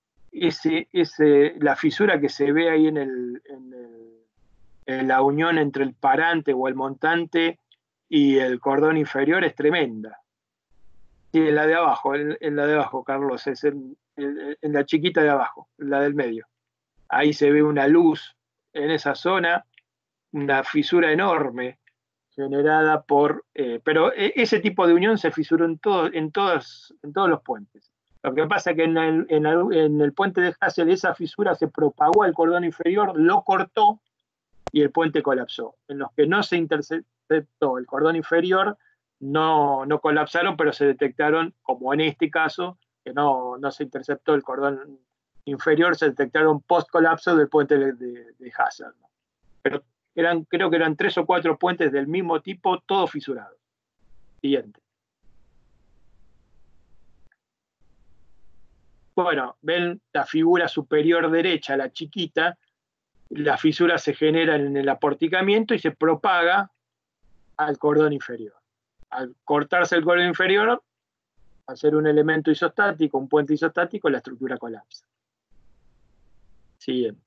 la fisura que se ve ahí en la unión entre el parante o el montante y el cordón inferior es tremenda. Sí, en la de abajo, Carlos, es en la chiquita de abajo, la del medio. Ahí se ve una luz en esa zona, una fisura enorme generada pero ese tipo de unión se fisuró en todos los puentes. Lo que pasa es que en el puente de Hasselt esa fisura se propagó al cordón inferior, lo cortó y el puente colapsó. En los que no se interceptó el cordón inferior, no colapsaron, pero se detectaron, como en este caso, que no se interceptó el cordón inferior, se detectaron post-colapso del puente de Hasselt. Pero creo que eran 3 o 4 puentes del mismo tipo, todos fisurados. Siguiente. Bueno, ven la figura superior derecha, la chiquita, la fisura se genera en el aporticamiento y se propaga al cordón inferior. Al cortarse el cordón inferior, al ser un elemento isostático, un puente isostático, la estructura colapsa. Siguiente.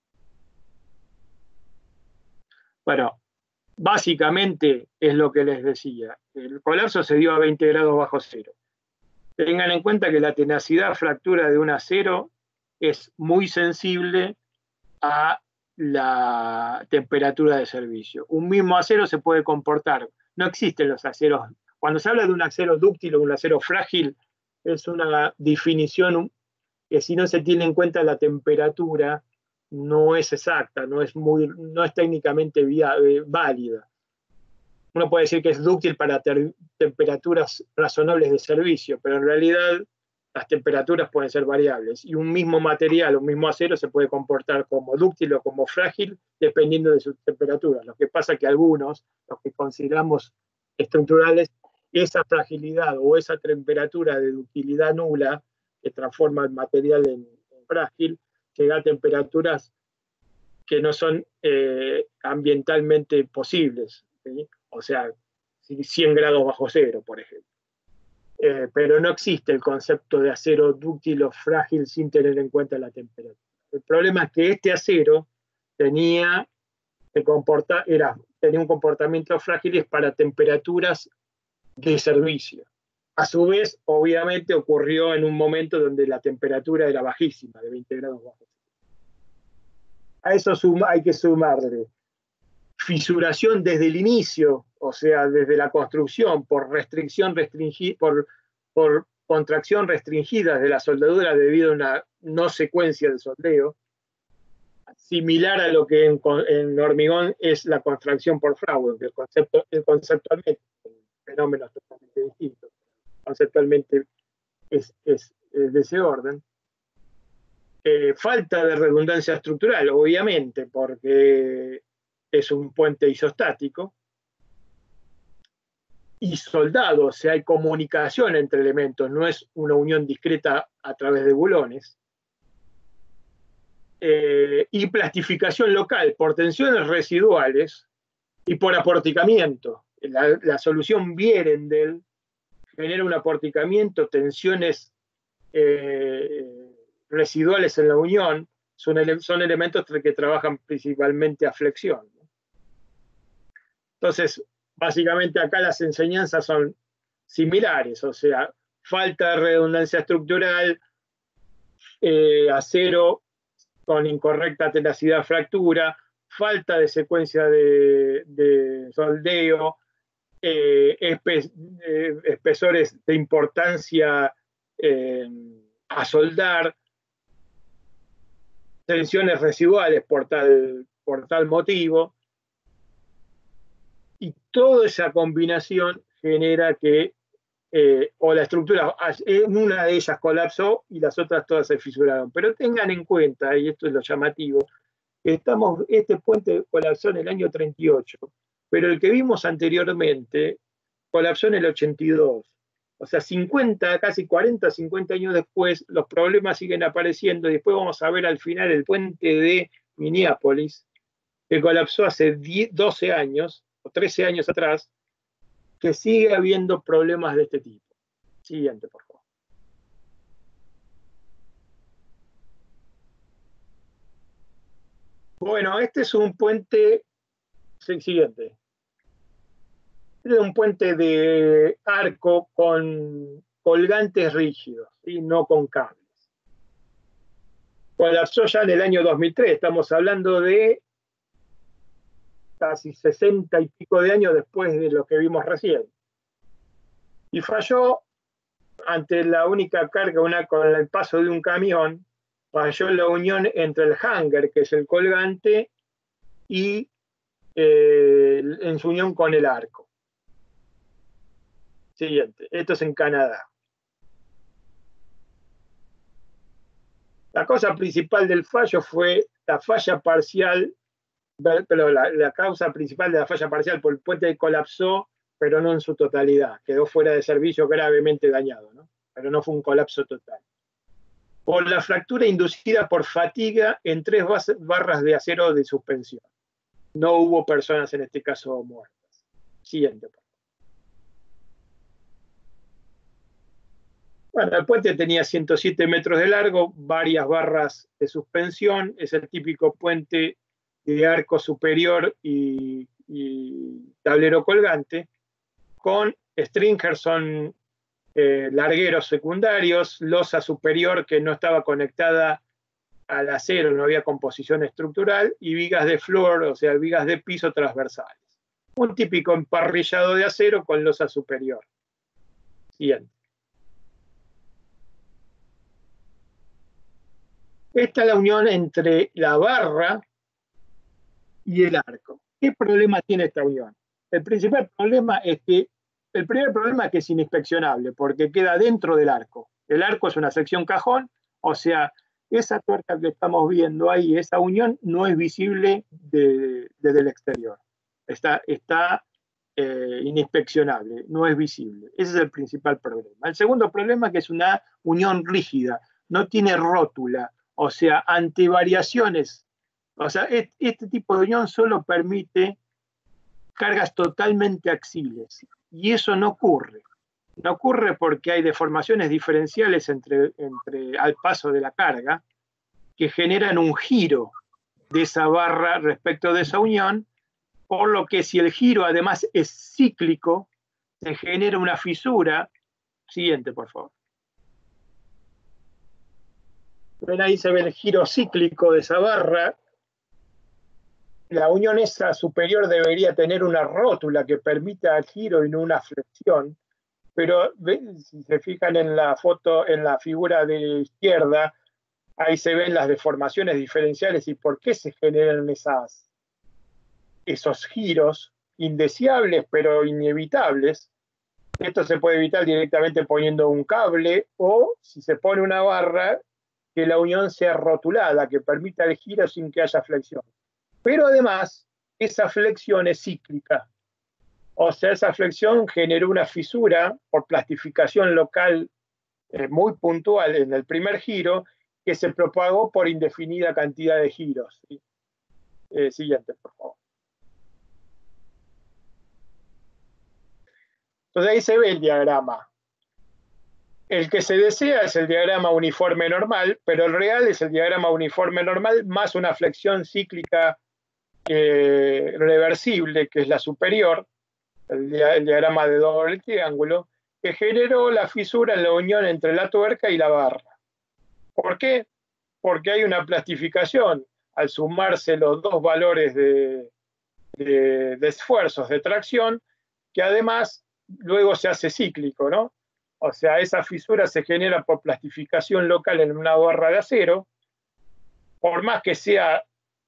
Bueno, básicamente es lo que les decía. El colapso se dio a 20 grados bajo cero. Tengan en cuenta que la tenacidad fractura de un acero es muy sensible a la temperatura de servicio. Un mismo acero se puede comportar. No existen los aceros. Cuando se habla de un acero dúctil o un acero frágil, es una definición que si no se tiene en cuenta la temperatura, no es exacta, no es técnicamente válida. Uno puede decir que es dúctil para temperaturas razonables de servicio, pero en realidad las temperaturas pueden ser variables y un mismo material, un mismo acero se puede comportar como dúctil o como frágil dependiendo de su temperatura. Lo que pasa es que algunos, los que consideramos estructurales, esa fragilidad o esa temperatura de ductilidad nula que transforma el material en frágil, llega a temperaturas que no son ambientalmente posibles, ¿sí? O sea, 100 grados bajo cero, por ejemplo. Pero no existe el concepto de acero dúctil o frágil sin tener en cuenta la temperatura. El problema es que este acero tenía un comportamiento frágil para temperaturas de servicio. A su vez, obviamente, ocurrió en un momento donde la temperatura era bajísima, de 20 grados bajo cero. A eso hay que sumarle fisuración desde el inicio, o sea, desde la construcción, por contracción restringida de la soldadura debido a una no secuencia de soldeo, similar a lo que en hormigón es la contracción por fraude, que conceptualmente es un fenómeno totalmente distinto. Conceptualmente es de ese orden. Falta de redundancia estructural, obviamente, porque es un puente isostático, y soldado, o sea, hay comunicación entre elementos, no es una unión discreta a través de bulones. Y plastificación local por tensiones residuales y por aporticamiento. La solución Vierendel genera un aporticamiento, tensiones residuales en la unión, son elementos que trabajan principalmente a flexión. Entonces, básicamente acá las enseñanzas son similares, o sea, falta de redundancia estructural, acero con incorrecta tenacidad fractura, falta de secuencia de soldeo, espesores de importancia a soldar, tensiones residuales por tal motivo, y toda esa combinación genera que o la estructura, una de ellas colapsó y las otras todas se fisuraron. Pero tengan en cuenta, y esto es lo llamativo, que este puente colapsó en el año 38, pero el que vimos anteriormente colapsó en el 82. O sea, 50, casi 40, 50 años después, los problemas siguen apareciendo y después vamos a ver al final el puente de Minneapolis, que colapsó hace 12 años o 13 años atrás, que sigue habiendo problemas de este tipo. Siguiente, por favor. Bueno, este es un puente, siguiente. Este es un puente de arco con colgantes rígidos, ¿sí? No con cables. Colapsó ya en el año 2003, estamos hablando de casi 60 y pico de años después de lo que vimos recién. Y falló ante la única carga, con el paso de un camión, falló la unión entre el hanger, que es el colgante, y en su unión con el arco. Siguiente, esto es en Canadá. La cosa principal del fallo fue la falla parcial, pero la causa principal de la falla parcial por el puente colapsó, pero no en su totalidad, quedó fuera de servicio gravemente dañado, ¿no? Pero no fue un colapso total. Por la fractura inducida por fatiga en 3 barras de acero de suspensión. No hubo personas en este caso muertas. Siguiente. Bueno, el puente tenía 107 metros de largo, varias barras de suspensión, es el típico puente de arco superior y tablero colgante, con stringers, son largueros secundarios, losa superior que no estaba conectada al acero, no había composición estructural, y vigas de floor, o sea, vigas de piso transversales. Un típico emparrillado de acero con losa superior. Siguiente. Esta es la unión entre la barra y el arco. ¿Qué problema tiene esta unión? El principal problema es que, el primer problema es que es inspeccionable, porque queda dentro del arco. El arco es una sección cajón, o sea, esa tuerca que estamos viendo ahí, esa unión, no es visible desde el exterior. Está inspeccionable, no es visible. Ese es el principal problema. El segundo problema es que es una unión rígida, no tiene rótula, o sea, ante variaciones. O sea, este tipo de unión solo permite cargas totalmente axiles, y eso no ocurre. No ocurre porque hay deformaciones diferenciales al paso de la carga que generan un giro de esa barra respecto de esa unión, por lo que si el giro además es cíclico, se genera una fisura. Siguiente, por favor. Ven, ahí se ve el giro cíclico de esa barra. La unión esa superior debería tener una rótula que permita el giro y no una flexión, pero si se fijan en la foto, en la figura de izquierda, ahí se ven las deformaciones diferenciales y por qué se generan esos giros indeseables pero inevitables. Esto se puede evitar directamente poniendo un cable, o si se pone una barra, que la unión sea rotulada, que permita el giro sin que haya flexión. Pero además, esa flexión es cíclica. O sea, esa flexión generó una fisura por plastificación local muy puntual en el primer giro, que se propagó por indefinida cantidad de giros. ¿Sí? Siguiente, por favor. Entonces ahí se ve el diagrama. El que se desea es el diagrama uniforme normal, pero el real es el diagrama uniforme normal más una flexión cíclica reversible, que es la superior, el diagrama de doble triángulo, que generó la fisura en la unión entre la tuerca y la barra. ¿Por qué? Porque hay una plastificación al sumarse los dos valores de esfuerzos de tracción, que además luego se hace cíclico, ¿no? O sea, esa fisura se genera por plastificación local en una barra de acero. Por más que sea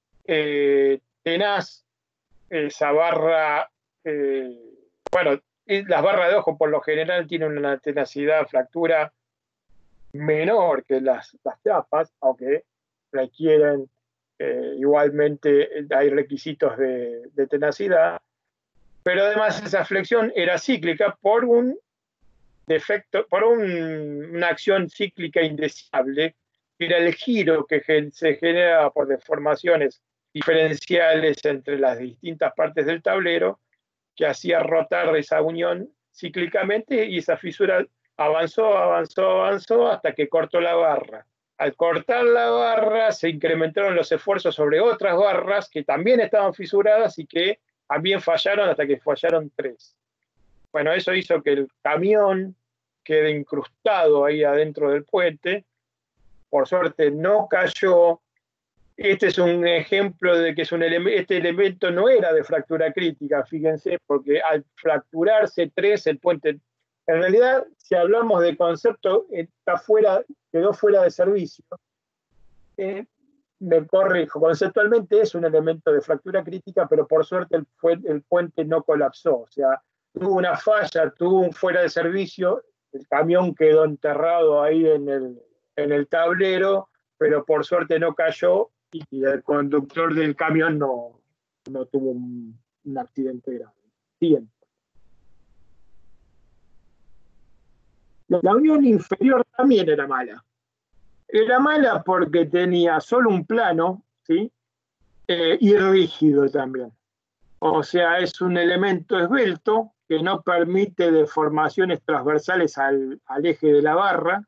tenaz esa barra, bueno, las barras de ojo por lo general tienen una tenacidad, fractura menor que las chapas, aunque requieren igualmente, hay requisitos de tenacidad, pero además esa flexión era cíclica por un defecto, por una acción cíclica indeseable, que era el giro que se genera por deformaciones diferenciales entre las distintas partes del tablero, que hacía rotar esa unión cíclicamente, y esa fisura avanzó hasta que cortó la barra. Al cortar la barra se incrementaron los esfuerzos sobre otras barras que también estaban fisuradas y que también fallaron hasta que fallaron 3. Bueno, eso hizo que el camión quede incrustado ahí adentro del puente. Por suerte no cayó. Este es un ejemplo de que este elemento no era de fractura crítica, fíjense, porque al fracturarse 3, el puente, en realidad, si hablamos de concepto, quedó fuera de servicio. Me corrijo, conceptualmente es un elemento de fractura crítica, pero por suerte el puente no colapsó, o sea, tuvo una falla, tuvo un fuera de servicio, el camión quedó enterrado ahí en el tablero, pero por suerte no cayó, y el conductor del camión no tuvo un accidente grave. Siguiente. La unión inferior también era mala. Era mala porque tenía solo un plano, ¿sí? Y rígido también. O sea, es un elemento esbelto que no permite deformaciones transversales al eje de la barra,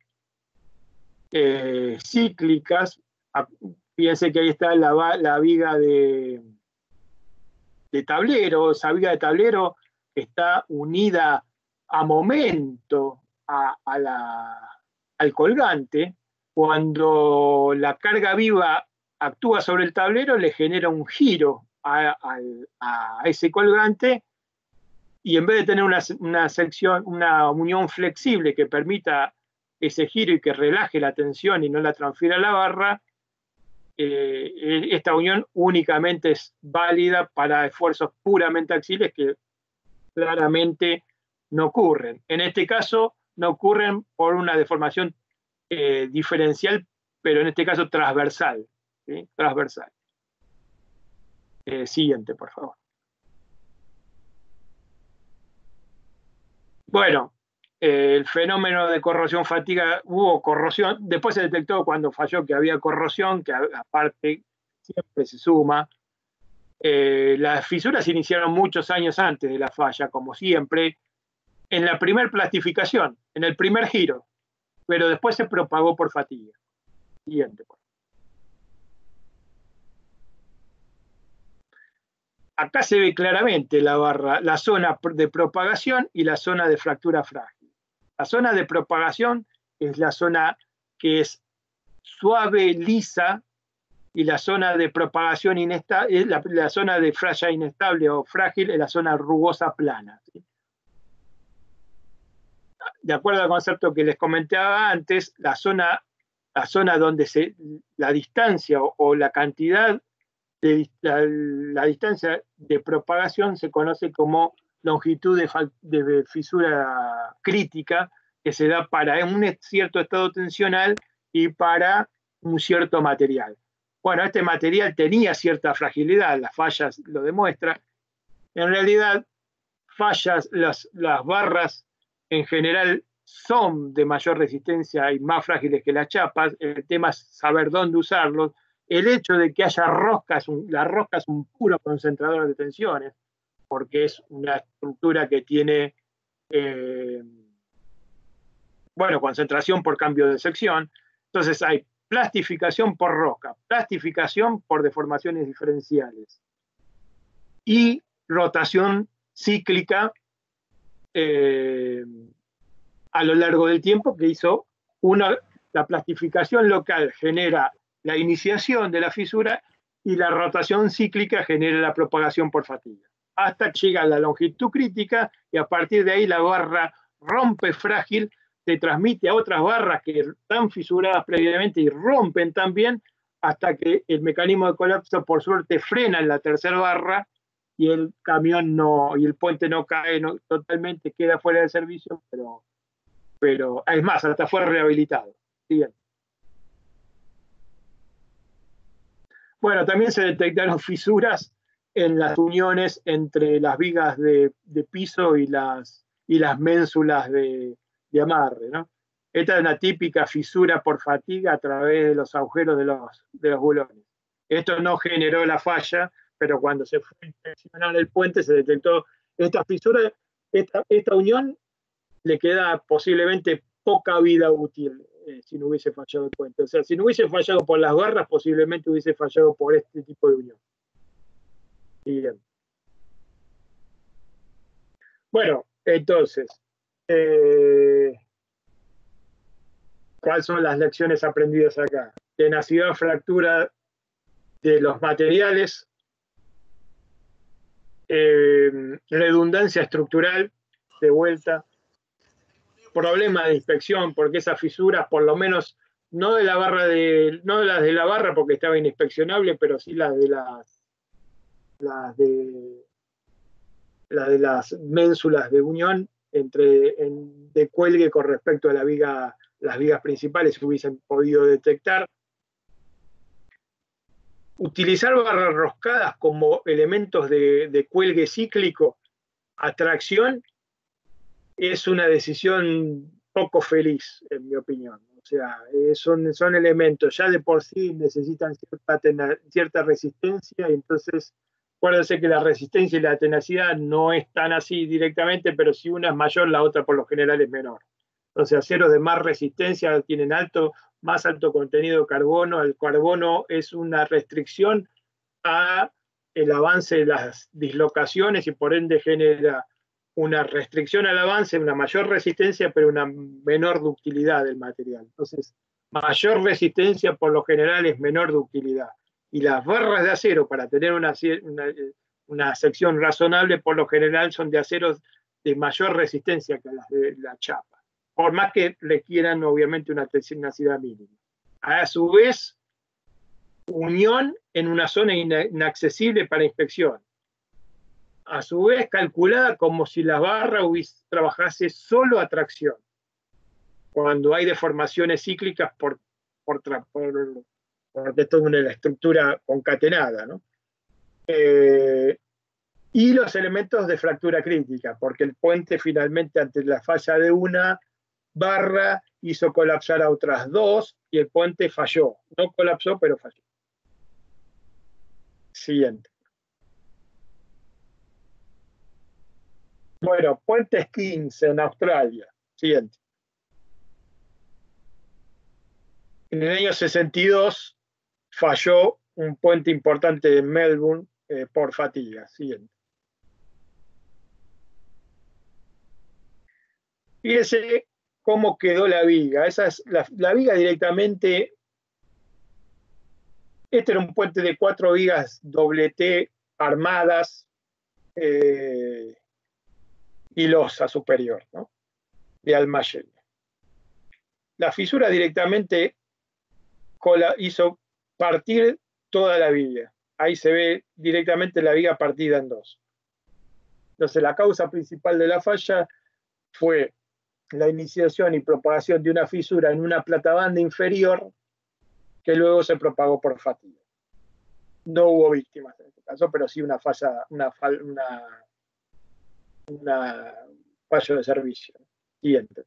cíclicas. Fíjense que ahí está la viga de tablero. Esa viga de tablero está unida a momento al colgante. Cuando la carga viva actúa sobre el tablero, le genera un giro a ese colgante, y en vez de tener una unión flexible que permita ese giro y que relaje la tensión y no la transfiera a la barra, esta unión únicamente es válida para esfuerzos puramente axiales que claramente no ocurren. En este caso no ocurren por una deformación diferencial, pero en este caso transversal. ¿Sí? Transversal. Siguiente, por favor. Bueno, el fenómeno de corrosión-fatiga, hubo corrosión, después se detectó cuando falló que había corrosión, que aparte siempre se suma. Las fisuras se iniciaron muchos años antes de la falla, como siempre, en la primer plastificación, en el primer giro, pero después se propagó por fatiga. Siguiente. Acá se ve claramente la barra, la zona de propagación y la zona de fractura frágil. La zona de propagación es la zona que es suave, lisa, y la zona de propagación inestable, la zona de falla inestable o frágil es la zona rugosa plana. ¿Sí? De acuerdo al concepto que les comentaba antes, la zona donde la distancia o la cantidad la distancia de propagación se conoce como longitud de fisura crítica, que se da para un cierto estado tensional y para un cierto material. Bueno, este material tenía cierta fragilidad, las fallas lo demuestran. En realidad, las barras en general son de mayor resistencia y más frágiles que las chapas. El tema es saber dónde usarlos. El hecho de que haya roscas, la rosca es un puro concentrador de tensiones, porque es una estructura que tiene, concentración por cambio de sección. Entonces hay plastificación por rosca, plastificación por deformaciones diferenciales y rotación cíclica a lo largo del tiempo, que hizo la plastificación local genera la iniciación de la fisura y la rotación cíclica genera la propagación por fatiga. Hasta que llega a la longitud crítica y a partir de ahí la barra rompe frágil, se transmite a otras barras que están fisuradas previamente y rompen también, hasta que el mecanismo de colapso por suerte frena en la tercera barra y el camión y el puente no cae totalmente, queda fuera de servicio, pero es más, hasta fue rehabilitado. Bien. Bueno, también se detectaron fisuras en las uniones entre las vigas de piso y las ménsulas de amarre, ¿no? Esta es una típica fisura por fatiga a través de los agujeros de los bulones. Esto no generó la falla, pero cuando se fue a inspeccionar el puente se detectó esta fisura, esta unión le queda posiblemente poca vida útil si no hubiese fallado el puente. O sea, si no hubiese fallado por las barras, posiblemente hubiese fallado por este tipo de unión. Bien. Bueno, entonces, ¿cuáles son las lecciones aprendidas acá? Tenacidad, fractura de los materiales, redundancia estructural, de vuelta, problema de inspección, porque esas fisuras, por lo menos, no las de la barra porque estaba inspeccionable, pero sí las de las ménsulas de unión de cuelgue con respecto a las vigas principales se hubiesen podido detectar. Utilizar barras roscadas como elementos de cuelgue cíclico a tracción es una decisión poco feliz, en mi opinión. O sea, son elementos, ya de por sí necesitan cierta resistencia, y entonces Acuérdense que la resistencia y la tenacidad no es tan así directamente, pero si una es mayor, la otra por lo general es menor. Entonces, aceros de más resistencia tienen más alto contenido de carbono. El carbono es una restricción a el avance de las dislocaciones y por ende genera una restricción al avance, una mayor resistencia, pero una menor ductilidad del material. Entonces, mayor resistencia por lo general es menor ductilidad. Y las barras de acero, para tener una sección razonable, por lo general son de aceros de mayor resistencia que las de la chapa, por más que requieran obviamente una tenacidad mínima. A su vez, unión en una zona inaccesible para inspección. A su vez, calculada como si la barra trabajase solo a tracción, cuando hay deformaciones cíclicas porque es toda una estructura concatenada, ¿no? Y los elementos de fractura crítica, porque el puente finalmente ante la falla de una barra hizo colapsar a otras dos y el puente falló. No colapsó, pero falló. Siguiente. Bueno, Puente Kings en Australia. Siguiente. En el año 62 falló un puente importante en Melbourne por fatiga. Siguiente. Fíjese cómo quedó la viga. Esa es la viga directamente. Este era un puente de 4 vigas doble T armadas y losa superior, ¿no? De Almayel. La fisura directamente hizo partir toda la viga. Ahí se ve directamente la viga partida en dos. Entonces, la causa principal de la falla fue la iniciación y propagación de una fisura en una platabanda inferior que luego se propagó por fatiga. No hubo víctimas en este caso, pero sí una fallo de servicio. Siguiente.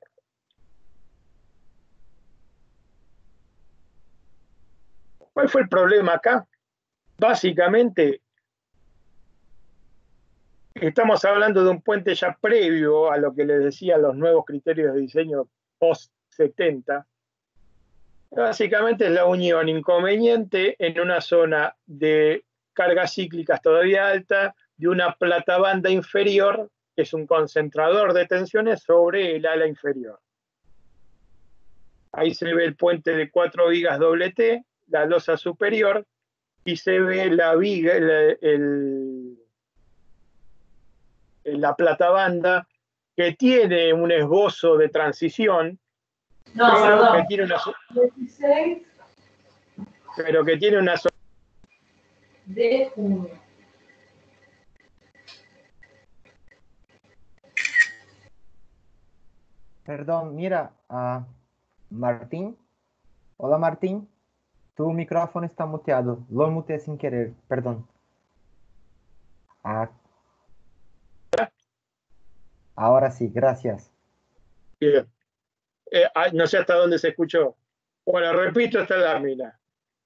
¿Cuál fue el problema acá? Básicamente, estamos hablando de un puente ya previo a lo que les decía los nuevos criterios de diseño post-70. Básicamente es la unión inconveniente en una zona de cargas cíclicas todavía alta de una platabanda inferior, que es un concentrador de tensiones sobre el ala inferior. Ahí se ve el puente de 4 vigas doble T, la losa superior, y se ve la viga, la platabanda, que tiene un esbozo de transición, pero que tiene una de junio. Perdón, mira, Martín. Hola, Martín. Tu micrófono está muteado. Lo muteé sin querer, perdón. Ahora sí, gracias. Bien. No sé hasta dónde se escuchó. Bueno, repito esta lámina.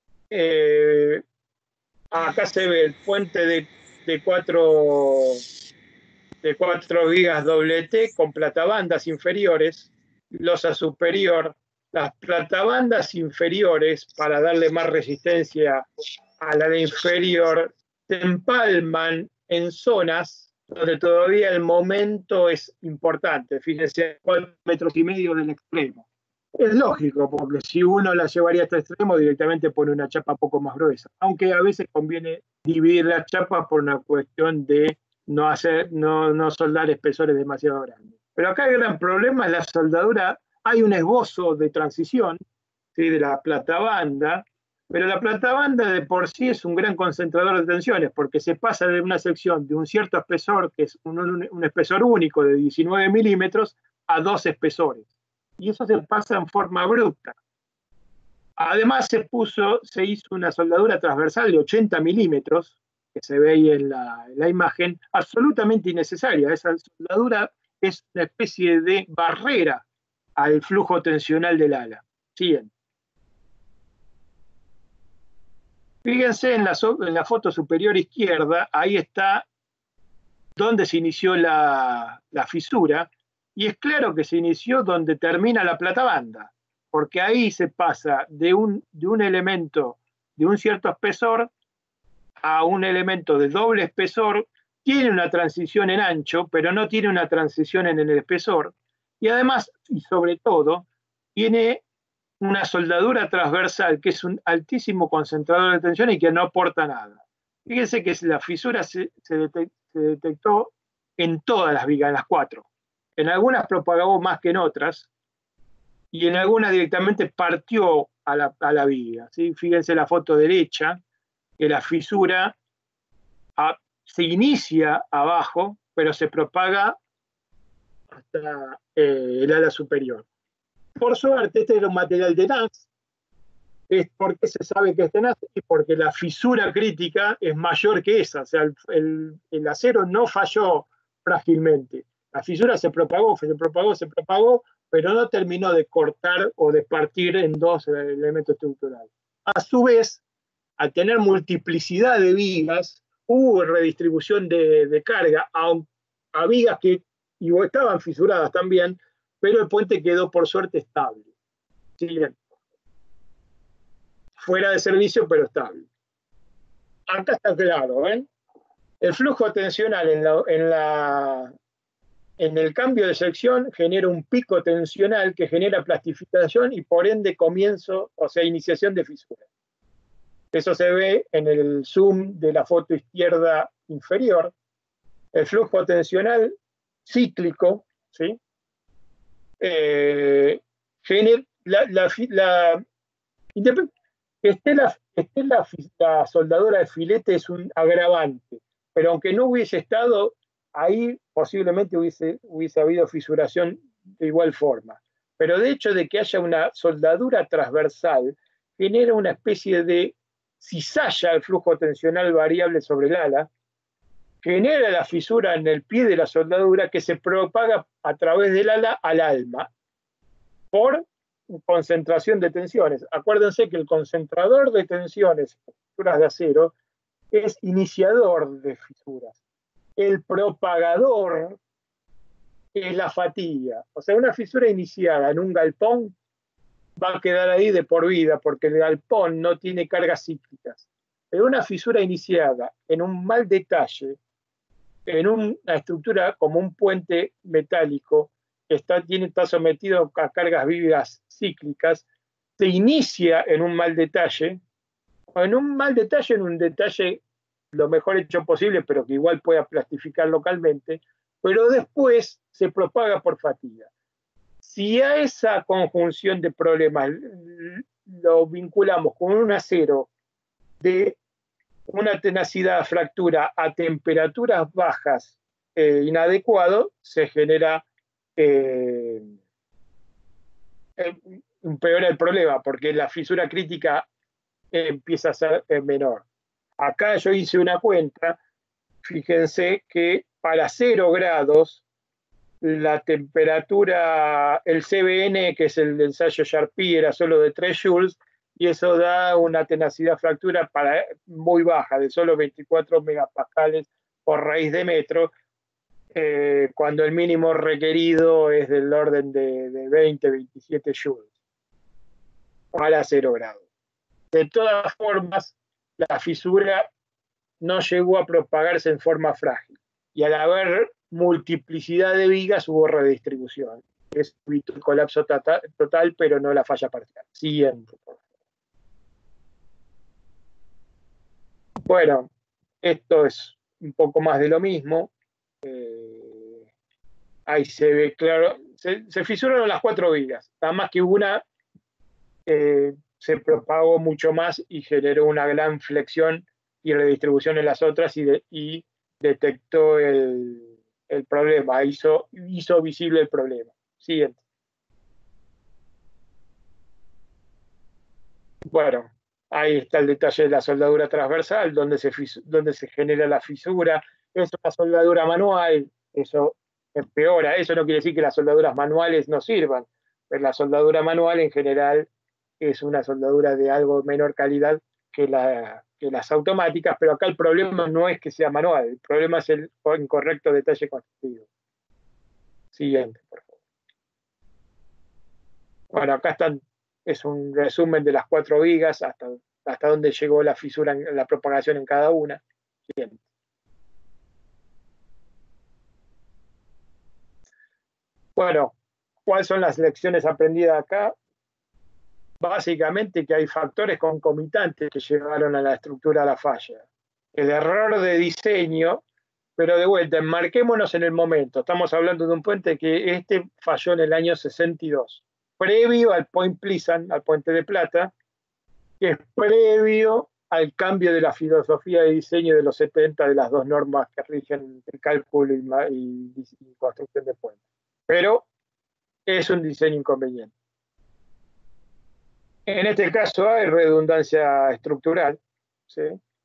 Acá se ve el puente de 4 vigas doble T con platabandas inferiores, losa superior. Las platabandas inferiores, para darle más resistencia a la de inferior, se empalman en zonas donde todavía el momento es importante. Fíjense, 4,5 metros del extremo. Es lógico, porque si uno la llevaría hasta el extremo, directamente pone una chapa poco más gruesa. Aunque a veces conviene dividir las chapas por una cuestión de no soldar espesores demasiado grandes. Pero acá el gran problema es la soldadura. Hay un esbozo de transición, ¿sí?, de la platabanda, pero la platabanda de por sí es un gran concentrador de tensiones, porque se pasa de una sección de un cierto espesor, que es un espesor único de 19 milímetros, a 2 espesores. Y eso se pasa en forma bruta. Además se hizo una soldadura transversal de 80 milímetros, que se ve ahí en la imagen, absolutamente innecesaria. Esa soldadura es una especie de barrera al flujo tensional del ala. Siguiente. Fíjense en la foto superior izquierda, ahí está donde se inició la fisura, y es claro que se inició donde termina la platabanda, porque ahí se pasa de un elemento de un cierto espesor a un elemento de doble espesor. Tiene una transición en ancho, pero no tiene una transición en el espesor, y además, y sobre todo, tiene una soldadura transversal que es un altísimo concentrador de tensión y que no aporta nada. Fíjense que la fisura se detectó en todas las vigas, en las 4. En algunas propagó más que en otras, y en algunas directamente partió a la viga. ¿Sí? Fíjense la foto derecha, que la fisura se inicia abajo, pero se propaga hasta el ala superior. Por suerte, este era un material tenaz. Es porque se sabe que es tenaz y porque la fisura crítica es mayor que esa. O sea, el acero no falló frágilmente. La fisura se propagó, pero no terminó de cortar o de partir en dos elementos estructurales. A su vez, al tener multiplicidad de vigas, hubo redistribución de carga a vigas que estaban fisuradas también, pero el puente quedó por suerte estable. ¿Sí? Fuera de servicio, pero estable. Acá está claro, ¿ven? El flujo tensional en el cambio de sección genera un pico tensional que genera plastificación y por ende comienzo, o sea, iniciación de fisura. Eso se ve en el zoom de la foto izquierda inferior. El flujo tensional cíclico, ¿sí? Genera que esté la soldadura de filete es un agravante, pero aunque no hubiese estado ahí, posiblemente hubiese habido fisuración de igual forma. Pero de hecho de que haya una soldadura transversal, genera una especie de cizalla el flujo tensional variable sobre el ala, genera la fisura en el pie de la soldadura que se propaga a través del ala al alma por concentración de tensiones. Acuérdense que el concentrador de tensiones en estructuras de acero es iniciador de fisuras. El propagador es la fatiga. O sea, una fisura iniciada en un galpón va a quedar ahí de por vida porque el galpón no tiene cargas cíclicas. Pero una fisura iniciada en un mal detalle, en una estructura como un puente metálico, está sometido a cargas vivas cíclicas, se inicia en un mal detalle, en un detalle lo mejor hecho posible, pero que igual pueda plastificar localmente, pero después se propaga por fatiga. Si a esa conjunción de problemas lo vinculamos con un acero de una tenacidad fractura a temperaturas bajas inadecuado, se genera empeora el problema, porque la fisura crítica empieza a ser menor. Acá yo hice una cuenta, fíjense que para 0 grados, la temperatura, el CBN, que es el ensayo Charpy, era solo de 3 joules, y eso da una tenacidad fractura muy baja, de solo 24 megapascales por raíz de metro, cuando el mínimo requerido es del orden de 20, 27 joules para 0 grados. De todas formas, la fisura no llegó a propagarse en forma frágil, y al haber multiplicidad de vigas hubo redistribución. Es el colapso total, pero no la falla parcial. Siguiente. Bueno, esto es un poco más de lo mismo. Ahí se ve claro, se fisuraron las 4 vigas, nada más que una se propagó mucho más y generó una gran flexión y redistribución en las otras y detectó el problema, hizo visible el problema. Siguiente. Bueno, ahí está el detalle de la soldadura transversal, donde se genera la fisura. Es una soldadura manual, eso empeora. Eso no quiere decir que las soldaduras manuales no sirvan, pero la soldadura manual en general es una soldadura de algo menor calidad que que las automáticas, pero acá el problema no es que sea manual, el problema es el incorrecto detalle constructivo. Siguiente, por favor. Bueno, acá es un resumen de las 4 vigas hasta dónde llegó la fisura, la propagación en cada una. Siguiente. Bueno, ¿cuáles son las lecciones aprendidas acá? Básicamente que hay factores concomitantes que llevaron a la estructura a la falla. El error de diseño, pero de vuelta, enmarquémonos en el momento. Estamos hablando de un puente que falló en el año 62, previo al Point Pleasant, al Puente de Plata, que es previo al cambio de la filosofía de diseño de los 70 de las 2 normas que rigen el cálculo y construcción de puentes. Pero es un diseño inconveniente. En este caso hay redundancia estructural, ¿sí?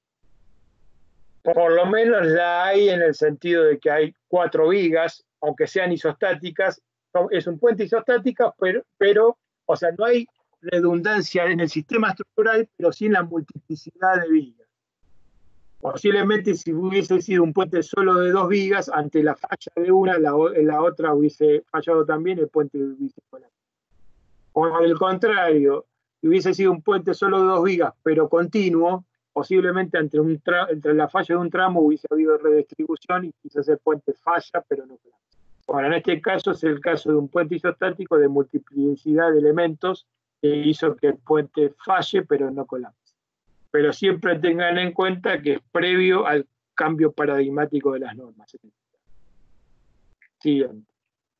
Por lo menos la hay en el sentido de que hay 4 vigas, aunque sean isostáticas, es un puente isostática, pero o sea, no hay redundancia en el sistema estructural, pero sí en la multiplicidad de vigas. Posiblemente si hubiese sido un puente solo de 2 vigas, ante la falla de una, la otra hubiese fallado también, el puente hubiese colapsado. O al contrario, si hubiese sido un puente solo de 2 vigas, pero continuo, posiblemente entre la falla de un tramo hubiese habido redistribución y quizás el puente falla, pero no colapsa. Bueno, en este caso es el caso de un puente isostático de multiplicidad de elementos que hizo que el puente falle, pero no colapse. Pero siempre tengan en cuenta que es previo al cambio paradigmático de las normas. Siguiente.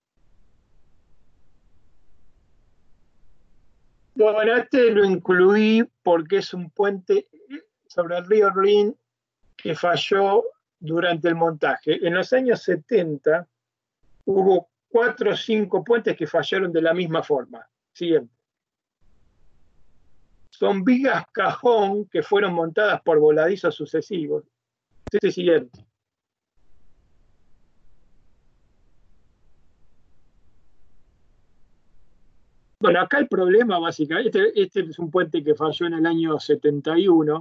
Bueno, este lo incluí porque es un puente sobre el río Rin que falló durante el montaje. En los años 70 hubo 4 o 5 puentes que fallaron de la misma forma. Siguiente. Son vigas cajón que fueron montadas por voladizos sucesivos. Siguiente. Bueno, acá el problema básicamente, este es un puente que falló en el año 71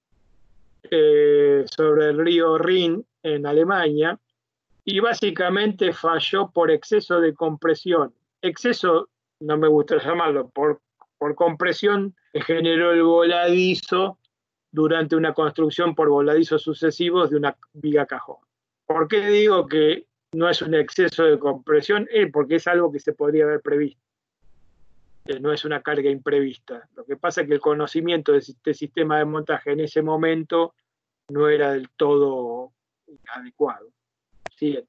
sobre el río Rin en Alemania y básicamente falló por exceso de compresión. Exceso, no me gusta llamarlo, por compresión que generó el voladizo durante una construcción por voladizos sucesivos de una viga cajón. ¿Por qué digo que no es un exceso de compresión? Porque es algo que se podría haber previsto. No es una carga imprevista. Lo que pasa es que el conocimiento de este sistema de montaje en ese momento no era del todo adecuado. Siguiente.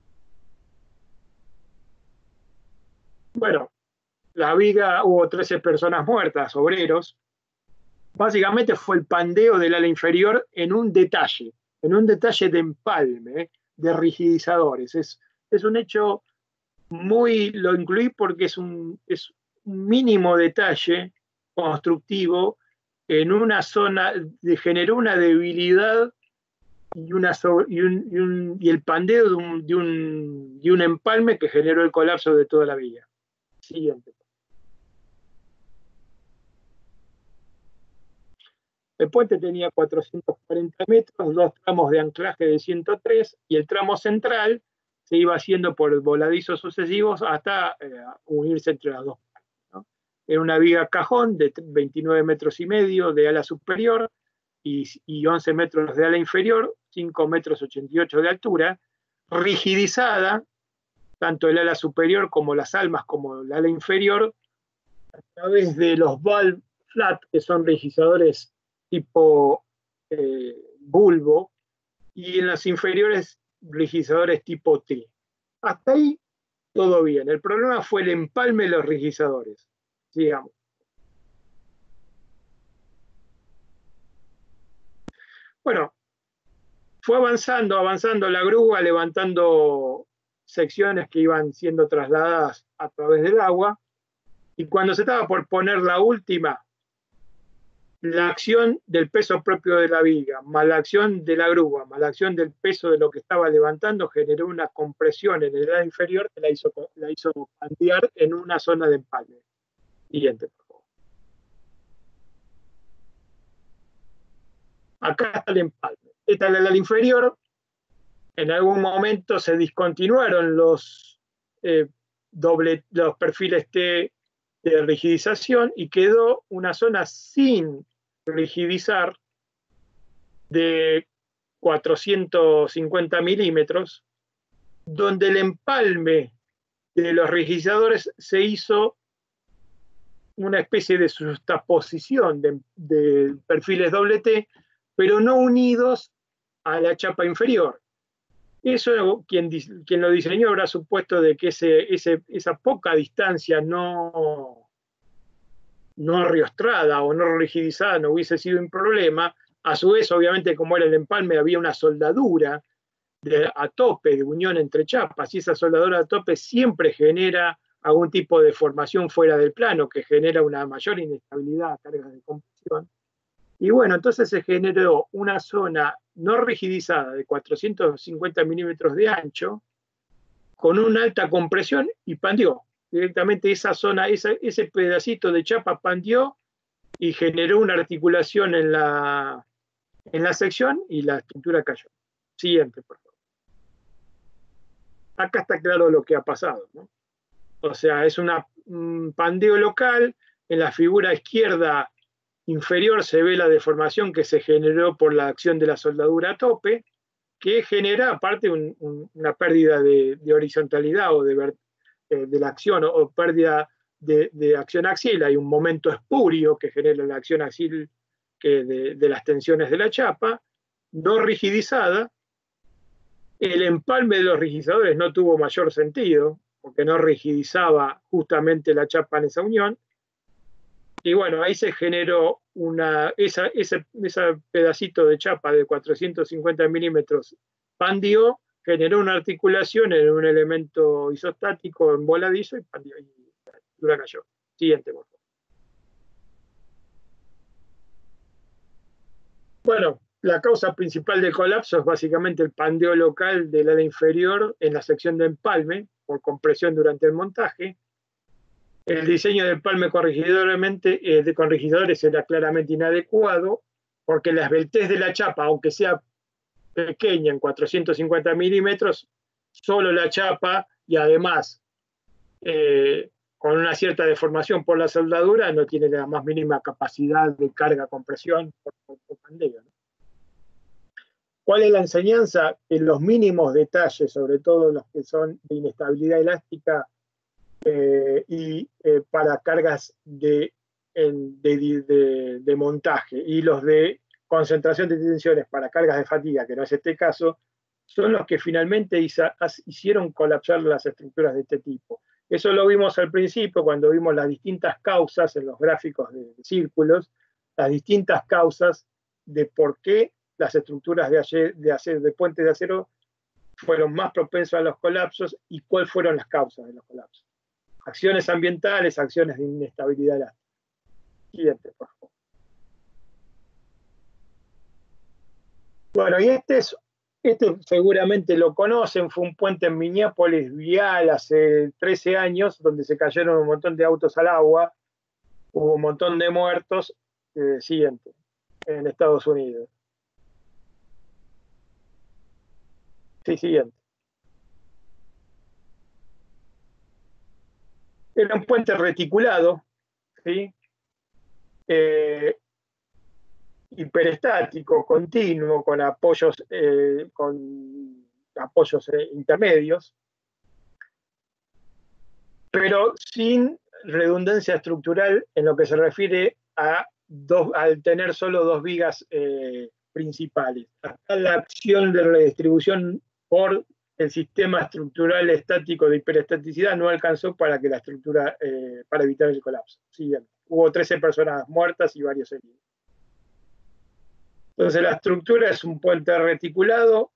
Bueno, la viga hubo 13 personas muertas, obreros. Básicamente fue el pandeo del ala inferior en un detalle de empalme, de rigidizadores. Es un hecho lo incluí porque es un mínimo detalle constructivo en una zona, generó una debilidad y el pandeo de un empalme que generó el colapso de toda la vía. Siguiente. El puente tenía 440 metros, 2 tramos de anclaje de 103 y el tramo central se iba haciendo por voladizos sucesivos hasta unirse entre las dos partes, ¿no? Era una viga cajón de 29 metros y medio de ala superior y 11 metros de ala inferior, 5 metros 88 de altura, rigidizada, tanto el ala superior como las almas como el ala inferior, a través de los valve flat, que son rigidizadores tipo bulbo, y en las inferiores rigidizadores tipo T. Hasta ahí todo bien. El problema fue el empalme de los rigidizadores. Sigamos. Bueno, fue avanzando la grúa, levantando secciones que iban siendo trasladadas a través del agua, y cuando se estaba por poner la última, la acción del peso propio de la viga, más la acción de la grúa, más la acción del peso de lo que estaba levantando, generó una compresión en el ala inferior que la hizo pandear en una zona de empalme. Siguiente, por favor. Acá está el empalme. Esta es la ala inferior. En algún momento se discontinuaron los perfiles T de rigidización y quedó una zona sin rigidizar de 450 milímetros, donde el empalme de los rigidizadores se hizo una especie de justaposición de perfiles T, pero no unidos a la chapa inferior. Eso quien lo diseñó habrá supuesto de que esa poca distancia no arriostrada o no rigidizada no hubiese sido un problema. A su vez, obviamente, como era el empalme, había una soldadura a tope de unión entre chapas, y esa soldadura a tope siempre genera algún tipo de formación fuera del plano, que genera una mayor inestabilidad a cargas de compresión. Y bueno, entonces se generó una zona no rigidizada de 450 milímetros de ancho, con una alta compresión, y pandió. Directamente esa zona, ese pedacito de chapa pandió y generó una articulación en la sección y la estructura cayó. Siguiente, por favor. Acá está claro lo que ha pasado, ¿no? O sea, es un pandeo local. En la figura izquierda inferior se ve la deformación que se generó por la acción de la soldadura a tope, que genera aparte una pérdida de horizontalidad o de la acción, o pérdida de acción axial. Hay un momento espurio que genera la acción axial de las tensiones de la chapa, no rigidizada. El empalme de los rigidizadores no tuvo mayor sentido, porque no rigidizaba justamente la chapa en esa unión. Y bueno, ahí se generó ese pedacito de chapa de 450 milímetros pandió, generó una articulación en un elemento isostático en voladizo y pandió, y la estructura cayó. Siguiente, por favor. Bueno, la causa principal del colapso es básicamente el pandeo local del ala inferior en la sección de empalme por compresión durante el montaje. El diseño del empalme con rigidadores era claramente inadecuado, porque la esbeltez de la chapa, aunque sea pequeña en 450 milímetros, solo la chapa, y además con una cierta deformación por la soldadura, no tiene la más mínima capacidad de carga-compresión por pandeo, ¿no? ¿Cuál es la enseñanza? En los mínimos detalles, sobre todo los que son de inestabilidad elástica para cargas de montaje, y los de concentración de tensiones para cargas de fatiga, que no es este caso, son los que finalmente hicieron colapsar las estructuras de este tipo. Eso lo vimos al principio cuando vimos las distintas causas en los gráficos de círculos, las distintas causas de por qué las estructuras de puentes de acero fueron más propensas a los colapsos y cuáles fueron las causas de los colapsos. Acciones ambientales, acciones de inestabilidad elástica. Siguiente, por favor. Bueno, y este seguramente lo conocen, fue un puente en Minneapolis vial hace 13 años, donde se cayeron un montón de autos al agua, hubo un montón de muertos. Siguiente, en Estados Unidos. Sí, siguiente. Era un puente reticulado, ¿sí? Hiperestático, continuo, con apoyos intermedios, pero sin redundancia estructural en lo que se refiere al tener solo dos vigas principales. Hasta la acción de redistribución por el sistema estructural estático de hiperestaticidad no alcanzó para que la estructura, para evitar el colapso. Siguiente. Hubo 13 personas muertas y varios heridos. Entonces la estructura es un puente reticulado,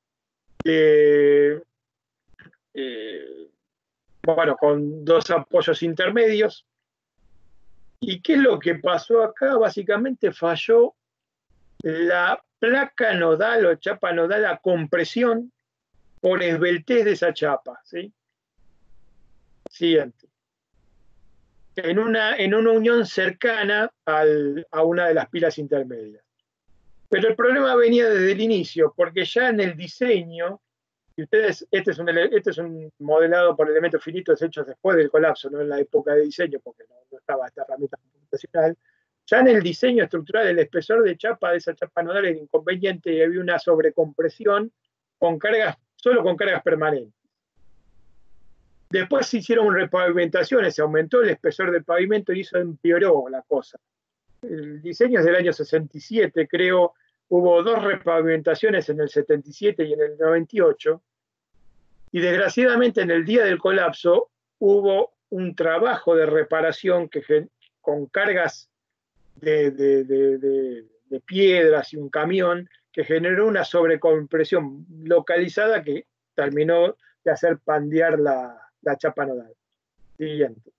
bueno, con dos apoyos intermedios. ¿Y qué es lo que pasó acá? Básicamente falló la placa nodal o chapa nodal a compresión por esbeltez de esa chapa, ¿sí? Siguiente. En una unión cercana a una de las pilas intermedias. Pero el problema venía desde el inicio, porque ya en el diseño, y ustedes, este es un modelado por elementos finitos hechos después del colapso, no en la época de diseño, porque no estaba esta herramienta computacional. Ya en el diseño estructural, el espesor de chapa de esa chapa nodal era inconveniente y había una sobrecompresión con cargas, solo con cargas permanentes. Después se hicieron repavimentaciones, se aumentó el espesor del pavimento y eso empeoró la cosa. El diseño es del año 67, creo, hubo 2 repavimentaciones en el 77 y en el 98, y desgraciadamente en el día del colapso hubo un trabajo de reparación con cargas de piedras y un camión que generó una sobrecompresión localizada que terminó de hacer pandear la chapa nodal. Siguiente.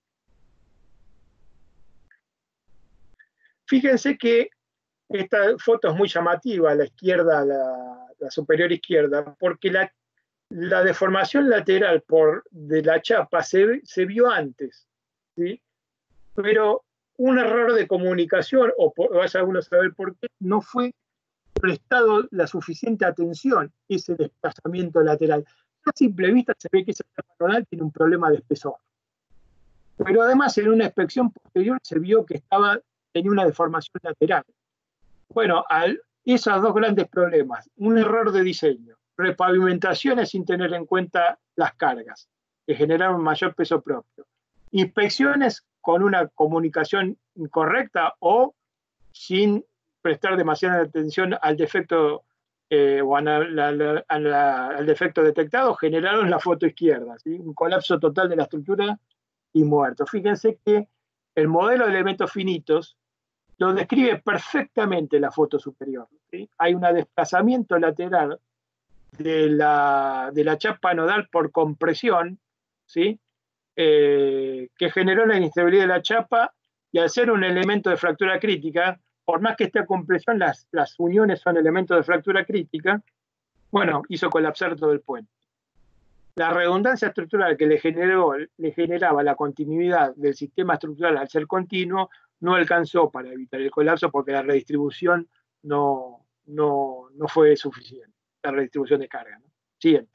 Fíjense que esta foto es muy llamativa, a la izquierda, la superior izquierda, porque la deformación lateral de la chapa se vio antes, ¿sí? Pero un error de comunicación, vaya alguno a saber por qué, no fue prestado la suficiente atención ese desplazamiento lateral. A simple vista se ve que esa chapa nodal tiene un problema de espesor. Pero además en una inspección posterior se vio que tenía una deformación lateral. Bueno, esos 2 grandes problemas, un error de diseño, repavimentaciones sin tener en cuenta las cargas, que generaron mayor peso propio, inspecciones con una comunicación incorrecta o sin prestar demasiada atención al defecto o al defecto detectado, generaron la foto izquierda, ¿sí? Un colapso total de la estructura y muerto. Fíjense que el modelo de elementos finitos lo describe perfectamente la foto superior, ¿sí? Hay un desplazamiento lateral de la chapa nodal por compresión, ¿sí? Que generó la inestabilidad de la chapa, y al ser un elemento de fractura crítica, por más que esta compresión, las uniones son elementos de fractura crítica, bueno, hizo colapsar todo el puente. La redundancia estructural que le generaba la continuidad del sistema estructural al ser continuo no alcanzó para evitar el colapso porque la redistribución no fue suficiente, la redistribución de carga, ¿no? Siguiente.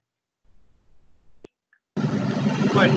Bueno,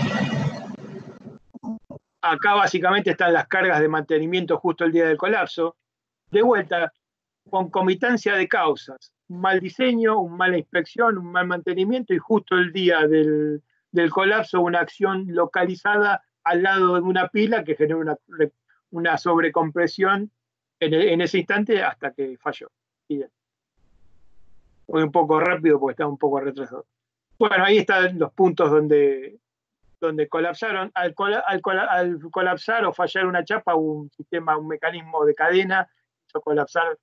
acá básicamente están las cargas de mantenimiento justo el día del colapso. De vuelta, concomitancia de causas, un mal diseño, una mala inspección, un mal mantenimiento y justo el día del colapso una acción localizada al lado de una pila que generó una sobrecompresión en ese instante hasta que falló. Bien. Voy un poco rápido porque está un poco retrasado. Bueno, ahí están los puntos donde colapsaron. Al colapsar o fallar una chapa, un mecanismo de cadena hizo colapsar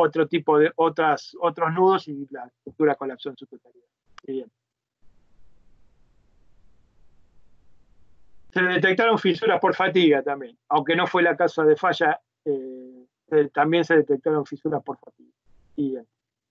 otros nudos y la estructura colapsó en su totalidad. Bien. Se detectaron fisuras por fatiga también, aunque no fue la causa de falla, también se detectaron fisuras por fatiga. Bien.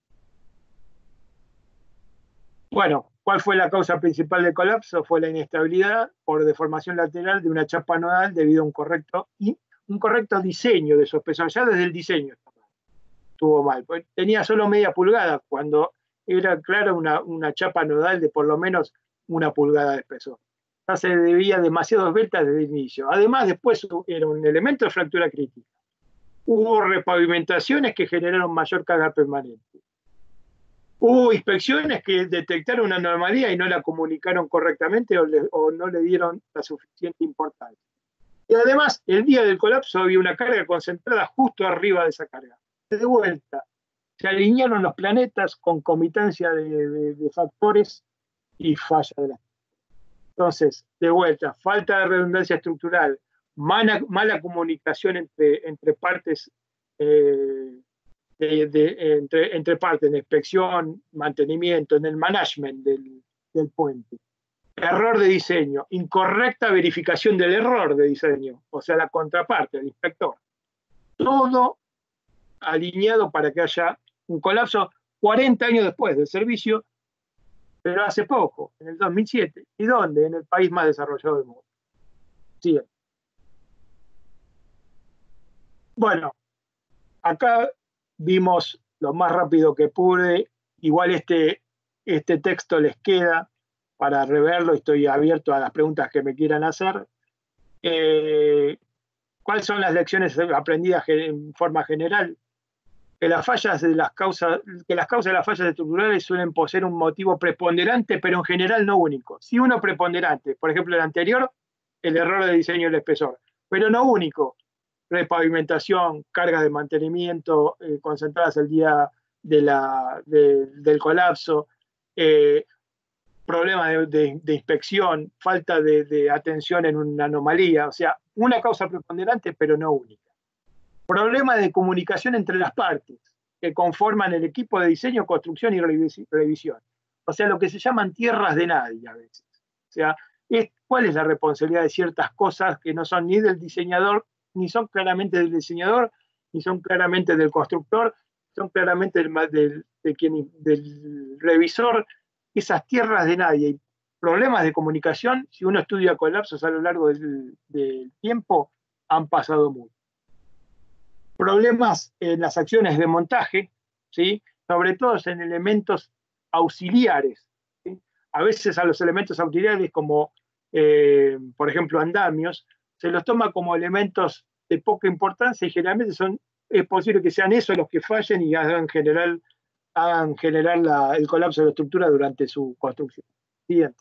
Bueno, ¿cuál fue la causa principal del colapso? Fue la inestabilidad por deformación lateral de una chapa nodal debido a un correcto diseño de su espesor. Ya desde el diseño estuvo mal. Tenía solo media pulgada cuando era clara una chapa nodal de por lo menos 1 pulgada de espesor. Ya se debía demasiado esbelta desde el inicio. Además, después era un elemento de fractura crítica. Hubo repavimentaciones que generaron mayor carga permanente. Hubo inspecciones que detectaron una anomalía y no la comunicaron correctamente o no le dieron la suficiente importancia. Y además, el día del colapso había una carga concentrada justo arriba de esa carga. De vuelta, se alinearon los planetas, concomitancia de factores y falla de la. Entonces, de vuelta, falta de redundancia estructural, mala comunicación entre partes, entre partes, en inspección, mantenimiento, en el management del puente. Error de diseño, incorrecta verificación del error de diseño, o sea, la contraparte, el inspector. Todo alineado para que haya un colapso 40 años después del servicio, pero hace poco, en el 2007. ¿Y dónde? En el país más desarrollado del mundo. Sí. Bueno, acá vimos lo más rápido que pude. Igual este texto les queda para reverlo. Estoy abierto a las preguntas que me quieran hacer. ¿Cuáles son las lecciones aprendidas en forma general? Que las causas de las fallas estructurales suelen poseer un motivo preponderante, pero en general no único. Sí, uno preponderante, por ejemplo, el anterior, el error de diseño del espesor, pero no único. Repavimentación, cargas de mantenimiento concentradas el día del colapso, problemas de inspección, falta de atención en una anomalía. O sea, una causa preponderante, pero no única. Problemas de comunicación entre las partes que conforman el equipo de diseño, construcción y revisión. O sea, lo que se llaman tierras de nadie a veces. O sea, ¿cuál es la responsabilidad de ciertas cosas que no son ni del diseñador, ni son claramente del diseñador, ni son claramente del constructor, son claramente del revisor? Esas tierras de nadie, problemas de comunicación, si uno estudia colapsos a lo largo del tiempo, han pasado mucho. Problemas en las acciones de montaje, ¿sí? Sobre todo en elementos auxiliares. ¿Sí? A veces a los elementos auxiliares, como por ejemplo andamios, se los toma como elementos de poca importancia y generalmente es posible que sean esos los que fallen y hagan generar el colapso de la estructura durante su construcción. Siguiente.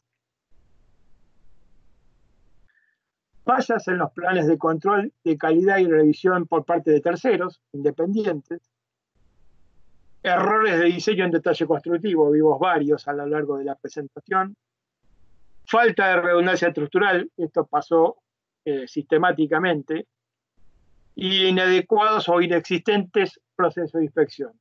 Fallas en los planes de control de calidad y revisión por parte de terceros, independientes. Errores de diseño en detalle constructivo, vimos varios a lo largo de la presentación. Falta de redundancia estructural, esto pasó sistemáticamente. Y inadecuados o inexistentes procesos de inspección.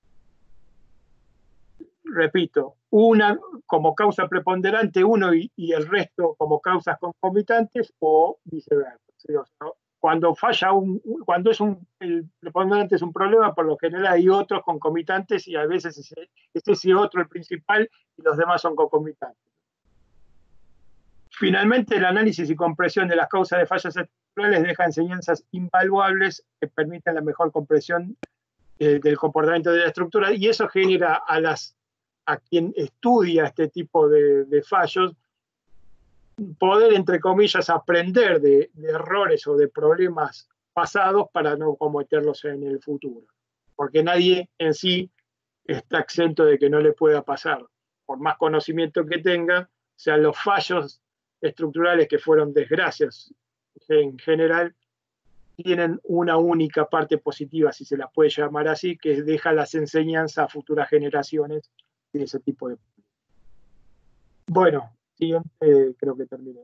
Repito, una como causa preponderante, uno y el resto como causas concomitantes o viceversa. Cuando falla cuando el preponderante es un problema, por lo general hay otros concomitantes y a veces ese otro el principal y los demás son concomitantes. Finalmente, el análisis y comprensión de las causas de fallas estructurales deja enseñanzas invaluables que permiten la mejor comprensión del comportamiento de la estructura, y eso genera a quien estudia este tipo de fallos poder, entre comillas, aprender de errores o de problemas pasados para no cometerlos en el futuro. Porque nadie en sí está exento de que no le pueda pasar. Por más conocimiento que tenga, o sea, los fallos estructurales que fueron desgracias en general, tienen una única parte positiva, si se la puede llamar así, que deja las enseñanzas a futuras generaciones de ese tipo de problemas. Bueno, siguiente, creo que terminé.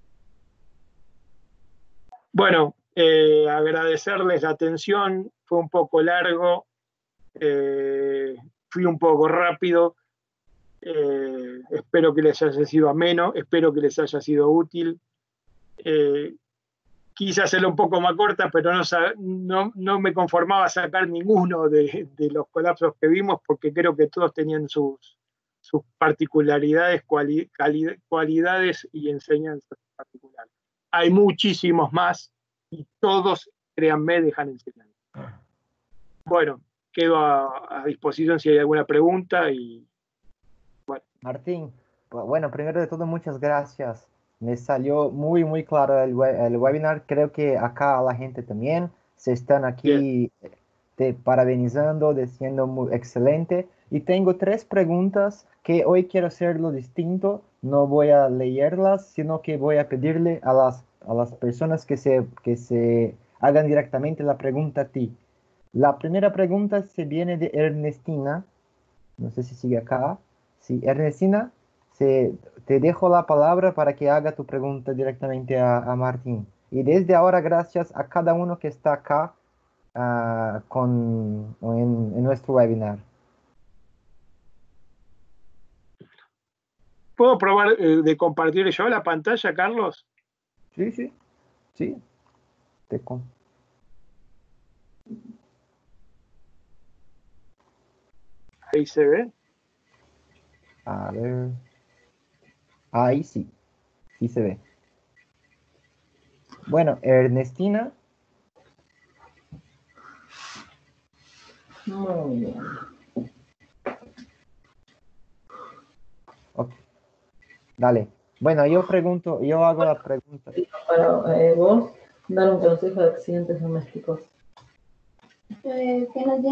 Bueno, agradecerles la atención, fue un poco largo, fui un poco rápido, espero que les haya sido ameno, espero que les haya sido útil. Quise hacerlo un poco más corta, pero no me conformaba a sacar ninguno de los colapsos que vimos, porque creo que todos tenían sus particularidades, cualidades y enseñanzas particulares. Hay muchísimos más y todos, créanme, dejan enseñanza. Bueno, quedo a disposición si hay alguna pregunta y bueno. Martín, bueno, primero de todo, muchas gracias. Me salió muy, muy claro el webinar. Creo que acá la gente también se están aquí parabenizando, diciendo muy excelente. Y tengo 3 preguntas que hoy quiero hacerlo distinto. No voy a leerlas, sino que voy a pedirle a las personas que se hagan directamente la pregunta a ti. La primera pregunta se viene de Ernestina. No sé si sigue acá. Sí, Ernestina, te dejo la palabra para que haga tu pregunta directamente a Martín. Y desde ahora, gracias a cada uno que está acá en nuestro webinar. ¿Puedo probar de compartir yo la pantalla, Carlos? Sí. Ahí se ve. A ver. Ahí sí se ve. Bueno, Ernestina. Muy bien. Ok, dale. Bueno, yo hago la pregunta. Para vos, dar un consejo de accidentes domésticos. Que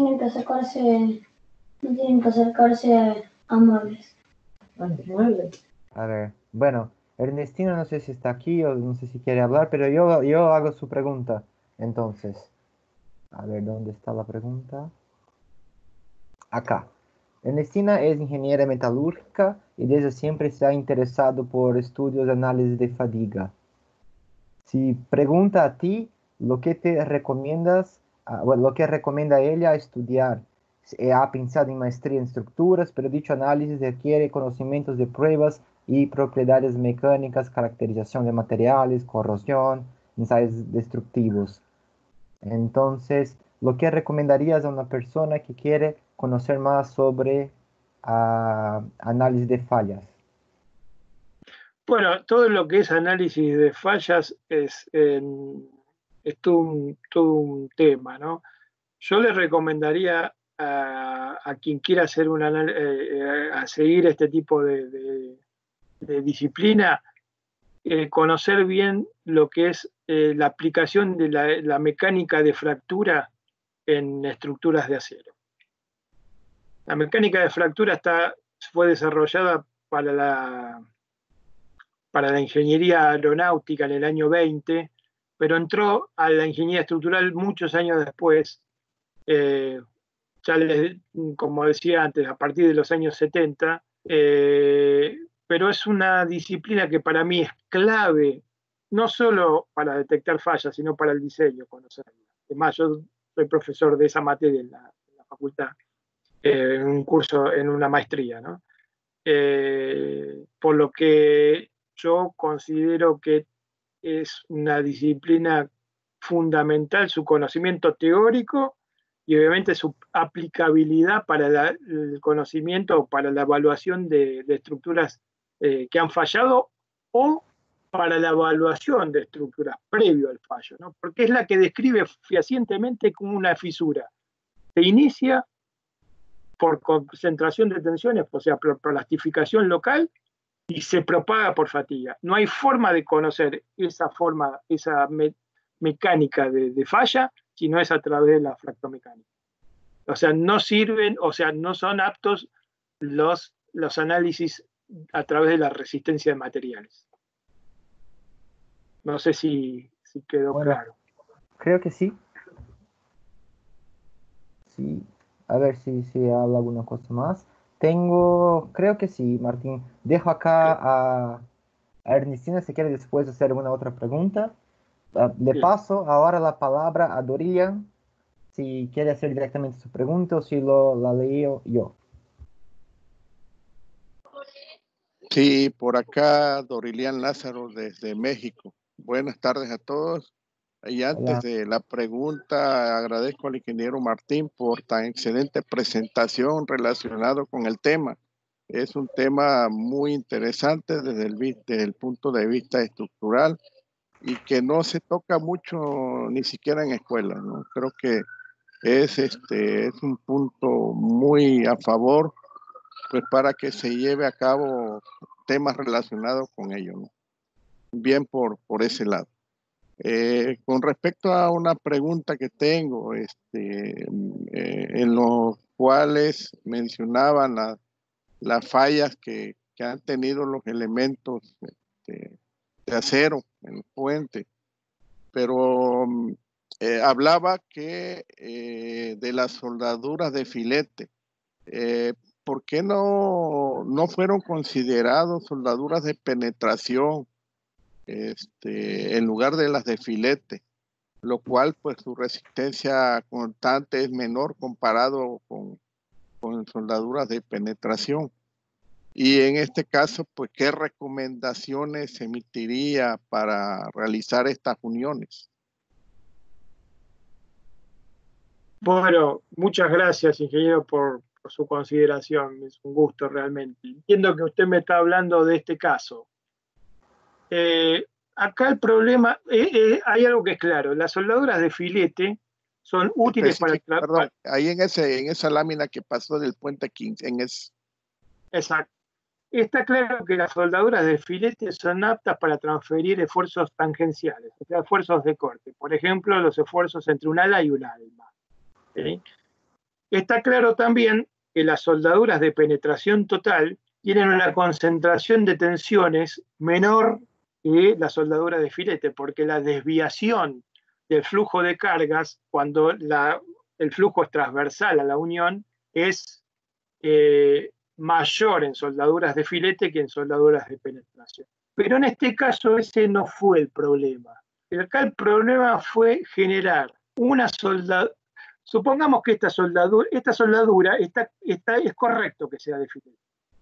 no tienen que acercarse a muebles. Antimuebles. A ver, bueno, Ernestina no sé si está aquí o no sé si quiere hablar, pero yo hago su pregunta. Entonces, a ver, ¿dónde está la pregunta? Acá. Ernestina es ingeniera metalúrgica y desde siempre se ha interesado por estudios de análisis de fatiga. Si pregunta a ti, lo que te recomiendas, bueno, lo que recomienda ella estudiar. Ha pensado en maestría en estructuras, pero dicho análisis requiere conocimientos de pruebas y propiedades mecánicas, caracterización de materiales, corrosión, ensayos destructivos. Entonces, lo que recomendarías a una persona que quiere conocer más sobre análisis de fallas. Bueno, todo lo que es análisis de fallas es todo un tema, ¿no? Yo le recomendaría a quien quiera hacer a seguir este tipo de disciplina, conocer bien lo que es la aplicación de la mecánica de fractura en estructuras de acero. La mecánica de fractura fue desarrollada para la ingeniería aeronáutica en el año 20, pero entró a la ingeniería estructural muchos años después, ya como decía antes, a partir de los años 70, pero es una disciplina que para mí es clave, no solo para detectar fallas, sino para el diseño, conocerla. Además, yo soy profesor de esa materia en la facultad, en un curso, en una maestría, ¿no? Por lo que yo considero que es una disciplina fundamental, su conocimiento teórico y obviamente su aplicabilidad para el conocimiento o para la evaluación de estructuras que han fallado o para la evaluación de estructuras previo al fallo, ¿no? Porque es la que describe fehacientemente como una fisura. Se inicia por concentración de tensiones, o sea, por plastificación local, y se propaga por fatiga. No hay forma de conocer esa mecánica de falla, si no es a través de la fractomecánica. O sea, no sirven, o sea, no son aptos los análisis a través de la resistencia de materiales. No sé si quedó Bueno, claro. creo que sí. Sí, a ver si habla alguna cosa más. Creo que sí, Martín. Dejo acá a Ernestina si quiere después hacer alguna otra pregunta. Le Bien. paso ahora la palabra a Dorian, si quiere hacer directamente su pregunta o si la leo yo. Sí, por acá Dorilian Lázaro desde México. Buenas tardes a todos. Y antes Hola. de la pregunta, agradezco al ingeniero Martín por tan excelente presentación relacionado con el tema. Es un tema muy interesante desde el punto de vista estructural y que no se toca mucho ni siquiera en escuela, ¿no? Creo que es un punto muy a favor, pues, para que se lleve a cabo temas relacionados con ello, ¿no? Bien por ese lado. Con respecto a una pregunta que tengo, en los cuales mencionaban las fallas que han tenido los elementos de acero en el puente, pero hablaba que de las soldaduras de filete. ¿Por qué no fueron considerados soldaduras de penetración en lugar de las de filete? Lo cual, pues, su resistencia constante es menor comparado con soldaduras de penetración. Y en este caso, pues, ¿qué recomendaciones se emitiría para realizar estas uniones? Bueno, muchas gracias, ingeniero, por su consideración. Es un gusto realmente. Entiendo que usted me está hablando de este caso. Acá el problema, hay algo que es claro, las soldaduras de filete son útiles para el Perdón, ahí en esa lámina que pasó del puente 15, Exacto. Está claro que las soldaduras de filete son aptas para transferir esfuerzos tangenciales, o sea, esfuerzos de corte. Por ejemplo, los esfuerzos entre un ala y un alma. ¿Sí? Está claro también que las soldaduras de penetración total tienen una concentración de tensiones menor que la soldadura de filete, porque la desviación del flujo de cargas, cuando el flujo es transversal a la unión, es mayor en soldaduras de filete que en soldaduras de penetración. Pero en este caso ese no fue el problema. Acá el problema fue generar una soldadura. Supongamos que esta soldadura es correcto que sea de filete.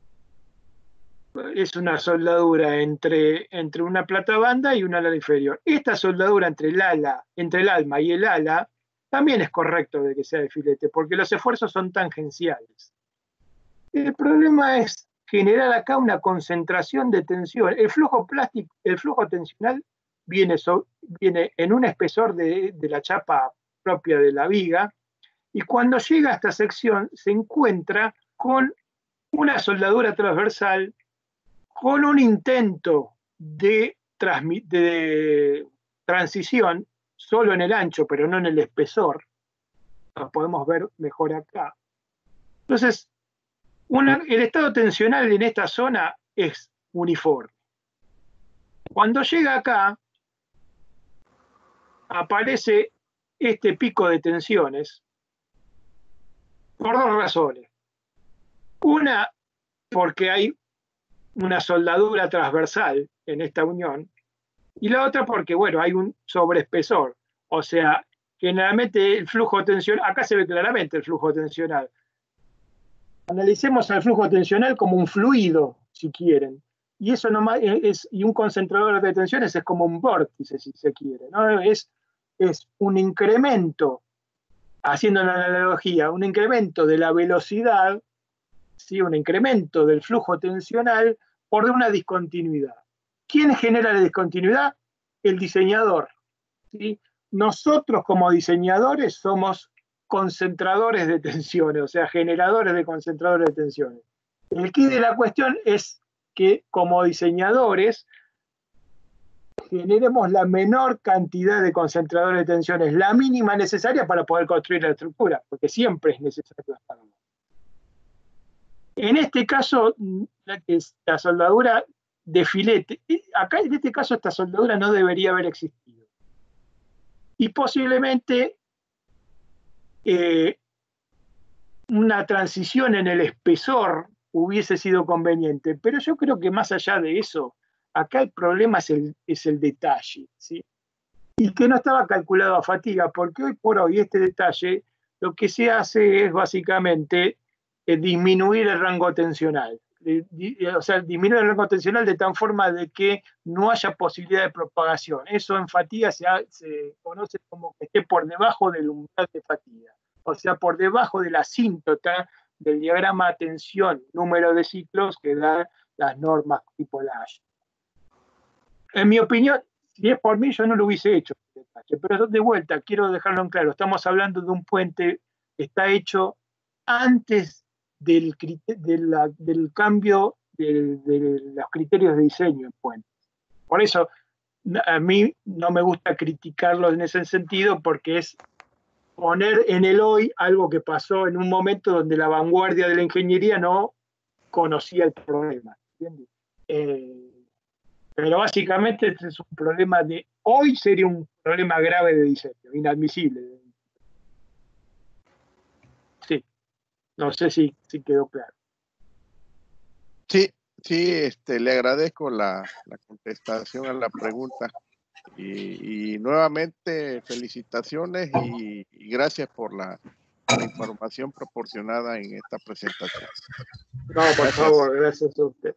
Es una soldadura entre una platabanda y un ala inferior. Esta soldadura entre el alma y el ala también es correcto de que sea de filete, porque los esfuerzos son tangenciales. El problema es generar acá una concentración de tensión. El flujo tensional viene en un espesor de la chapa propia de la viga, y cuando llega a esta sección se encuentra con una soldadura transversal con un intento de transición solo en el ancho, pero no en el espesor. Lo podemos ver mejor acá. Entonces, el estado tensional en esta zona es uniforme. Cuando llega acá, aparece este pico de tensiones por dos razones. Una, porque hay una soldadura transversal en esta unión, y la otra porque, bueno, hay un sobreespesor. O sea, generalmente el flujo tensional, acá se ve claramente el flujo tensional. Analicemos el flujo tensional como un fluido, si quieren. Y eso nomás y un concentrador de tensiones es como un vórtice, si se quiere, ¿no? Es un incremento, haciendo una analogía, un incremento de la velocidad, ¿sí? Un incremento del flujo tensional por una discontinuidad. ¿Quién genera la discontinuidad? El diseñador, ¿sí? Nosotros como diseñadores somos concentradores de tensiones, o sea, generadores de concentradores de tensiones. El quid de la cuestión es que como diseñadores generemos la menor cantidad de concentradores de tensiones, la mínima necesaria para poder construir la estructura, porque siempre es necesario hacerlo. En este caso, la soldadura de filete, acá en este caso esta soldadura no debería haber existido. Y posiblemente una transición en el espesor hubiese sido conveniente, pero yo creo que más allá de eso, acá el problema es el detalle, ¿sí? Y que no estaba calculado a fatiga, porque hoy por hoy este detalle lo que se hace es básicamente disminuir el rango tensional. O sea, disminuir el rango tensional de tal forma de que no haya posibilidad de propagación. Eso en fatiga se conoce como que esté por debajo del umbral de fatiga, o sea, por debajo de la asíntota del diagrama tensión, número de ciclos que dan las normas tipo Lash. En mi opinión, si es por mí, yo no lo hubiese hecho, pero de vuelta, quiero dejarlo en claro, estamos hablando de un puente que está hecho antes del cambio de los criterios de diseño en puentes. Por eso, a mí no me gusta criticarlo en ese sentido, porque es poner en el hoy algo que pasó en un momento donde la vanguardia de la ingeniería no conocía el problema. ¿Entiendes? Pero básicamente este es un problema de hoy, sería un problema grave de diseño, inadmisible. Sí, no sé si quedó claro. Sí, le agradezco la contestación a la pregunta y nuevamente felicitaciones y gracias por la información proporcionada en esta presentación. No, por favor, gracias a usted.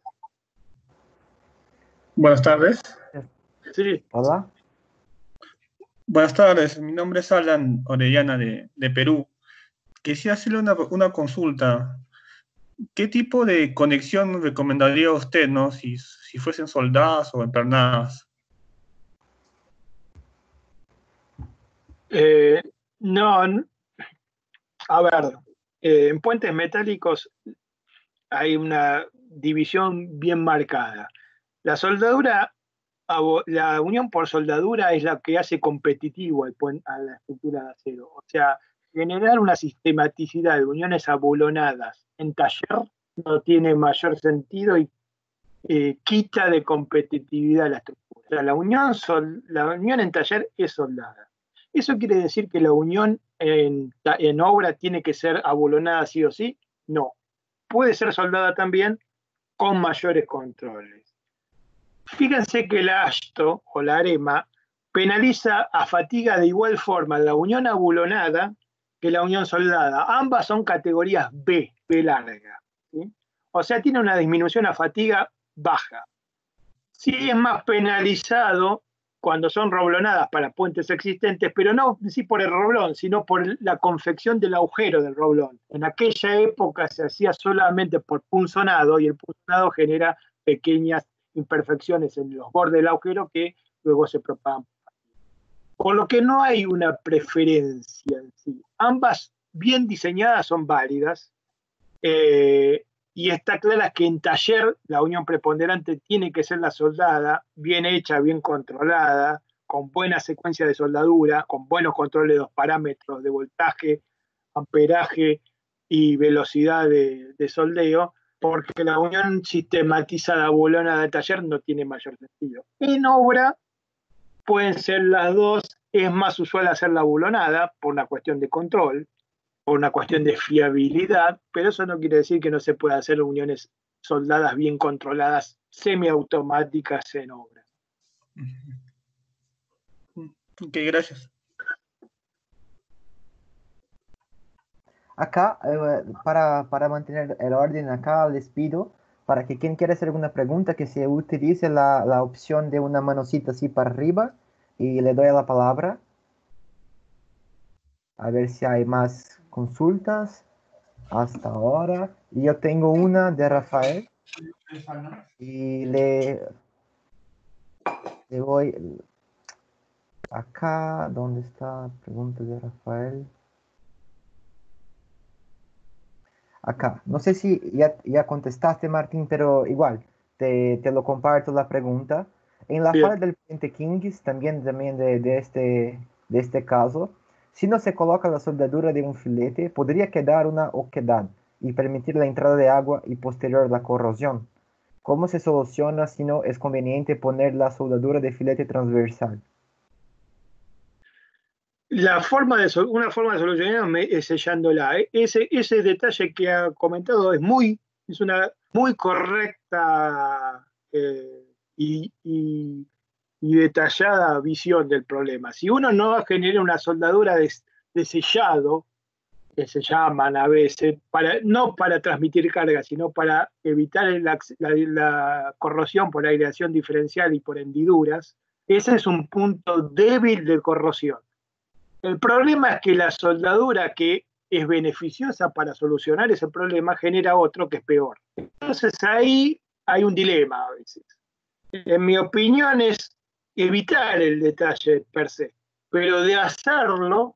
Buenas tardes. Sí. Hola. Buenas tardes, mi nombre es Alan Orellana de Perú. Quisiera hacerle una consulta. ¿Qué tipo de conexión recomendaría usted, ¿no? Si fuesen soldadas o empernadas? No, a ver, en puentes metálicos hay una división bien marcada. La soldadura, la unión por soldadura es la que hace competitivo a la estructura de acero. O sea, generar una sistematicidad de uniones abulonadas en taller no tiene mayor sentido y quita de competitividad la estructura. O sea, la unión en taller es soldada. ¿Eso quiere decir que la unión en obra tiene que ser abulonada sí o sí? No. Puede ser soldada también con mayores controles. Fíjense que la ASTO o la AREMA penaliza a fatiga de igual forma la unión abulonada que la unión soldada. Ambas son categorías B, B larga. ¿Sí? O sea, tiene una disminución a fatiga baja. Sí es más penalizado cuando son roblonadas para puentes existentes, pero no sí por el roblón, sino por la confección del agujero del roblón. En aquella época se hacía solamente por punzonado y el punzonado genera pequeñas imperfecciones en los bordes del agujero que luego se propagan. Por lo que no hay una preferencia en sí. Ambas bien diseñadas son válidas. Y está clara que en taller la unión preponderante tiene que ser la soldada, bien hecha, bien controlada, con buena secuencia de soldadura, con buenos controles de los parámetros de voltaje, amperaje y velocidad de soldeo, porque la unión sistematizada bolona de taller no tiene mayor sentido. En obra pueden ser las dos, es más usual hacer la bulonada por una cuestión de control, por una cuestión de fiabilidad, pero eso no quiere decir que no se pueda hacer uniones soldadas bien controladas, semiautomáticas en obra. Ok, gracias. Acá, para mantener el orden, acá les pido para que quien quiera hacer alguna pregunta que se utilice la opción de una manocita así para arriba y le doy la palabra. A ver si hay más consultas hasta ahora. Y yo tengo una de Rafael y le voy acá, ¿dónde está? Pregunta de Rafael. Acá. No sé si ya contestaste, Martín, pero igual, te lo comparto la pregunta. En la Bien. falla del puente King's, también de este caso, si no se coloca la soldadura de un filete, podría quedar una oquedad y permitir la entrada de agua y posterior la corrosión. ¿Cómo se soluciona si no es conveniente poner la soldadura de filete transversal? Una forma de solucionarlo es sellándola. Ese detalle que ha comentado es una muy correcta y detallada visión del problema. Si uno no genera una soldadura de sellado, que se llaman a veces, no para transmitir carga, sino para evitar la corrosión por aireación diferencial y por hendiduras, ese es un punto débil de corrosión. El problema es que la soldadura que es beneficiosa para solucionar ese problema genera otro que es peor. Entonces ahí hay un dilema a veces. En mi opinión es evitar el detalle per se, pero de hacerlo,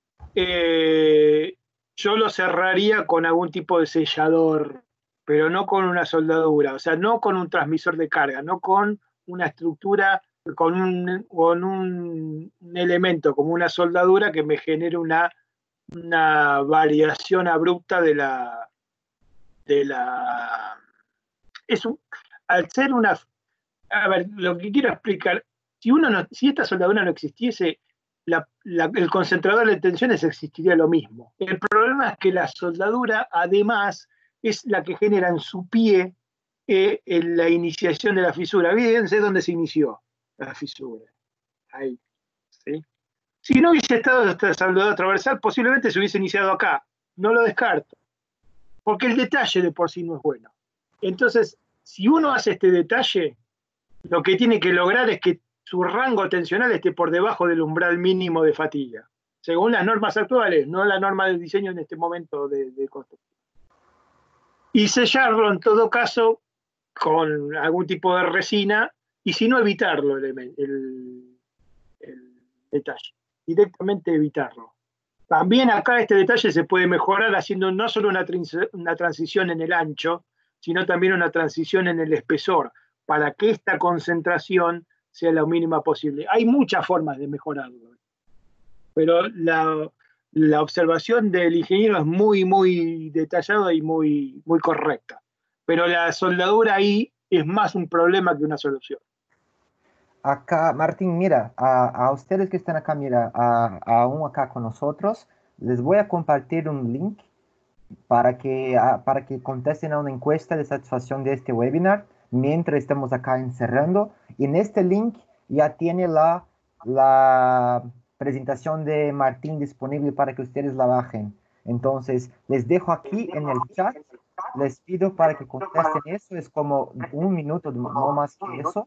yo lo cerraría con algún tipo de sellador, pero no con una soldadura, o sea, no con un transmisor de carga, no con una estructura, con un elemento como una soldadura que me genere una variación abrupta de la al ser una, a ver, lo que quiero explicar, si esta soldadura no existiese, el concentrador de tensiones existiría lo mismo. El problema es que la soldadura, además, es la que genera en su pie en la iniciación de la fisura. Fíjense dónde se inició la fisura. Ahí. ¿Sí? Si no hubiese estado esta soldadura transversal, posiblemente se hubiese iniciado acá. No lo descarto. Porque el detalle de por sí no es bueno. Entonces, si uno hace este detalle, lo que tiene que lograr es que su rango tensional esté por debajo del umbral mínimo de fatiga, según las normas actuales, no la norma del diseño en este momento de construcción. Y sellarlo en todo caso con algún tipo de resina, y si no evitarlo el detalle, directamente evitarlo. También acá este detalle se puede mejorar haciendo no solo una transición en el ancho, sino también una transición en el espesor, para que esta concentración sea lo mínima posible. Hay muchas formas de mejorarlo, pero la observación del ingeniero es muy, muy detallada y muy, muy correcta. Pero la soldadura ahí es más un problema que una solución. Acá, Martín, mira, a ustedes que están acá, mira, aún acá con nosotros, les voy a compartir un link para que contesten a una encuesta de satisfacción de este webinar mientras estamos acá encerrando. Y en este link ya tiene la presentación de Martín disponible para que ustedes la bajen. Entonces, les dejo aquí en el chat. Les pido para que contesten eso. Es como 1 minuto, no más que eso.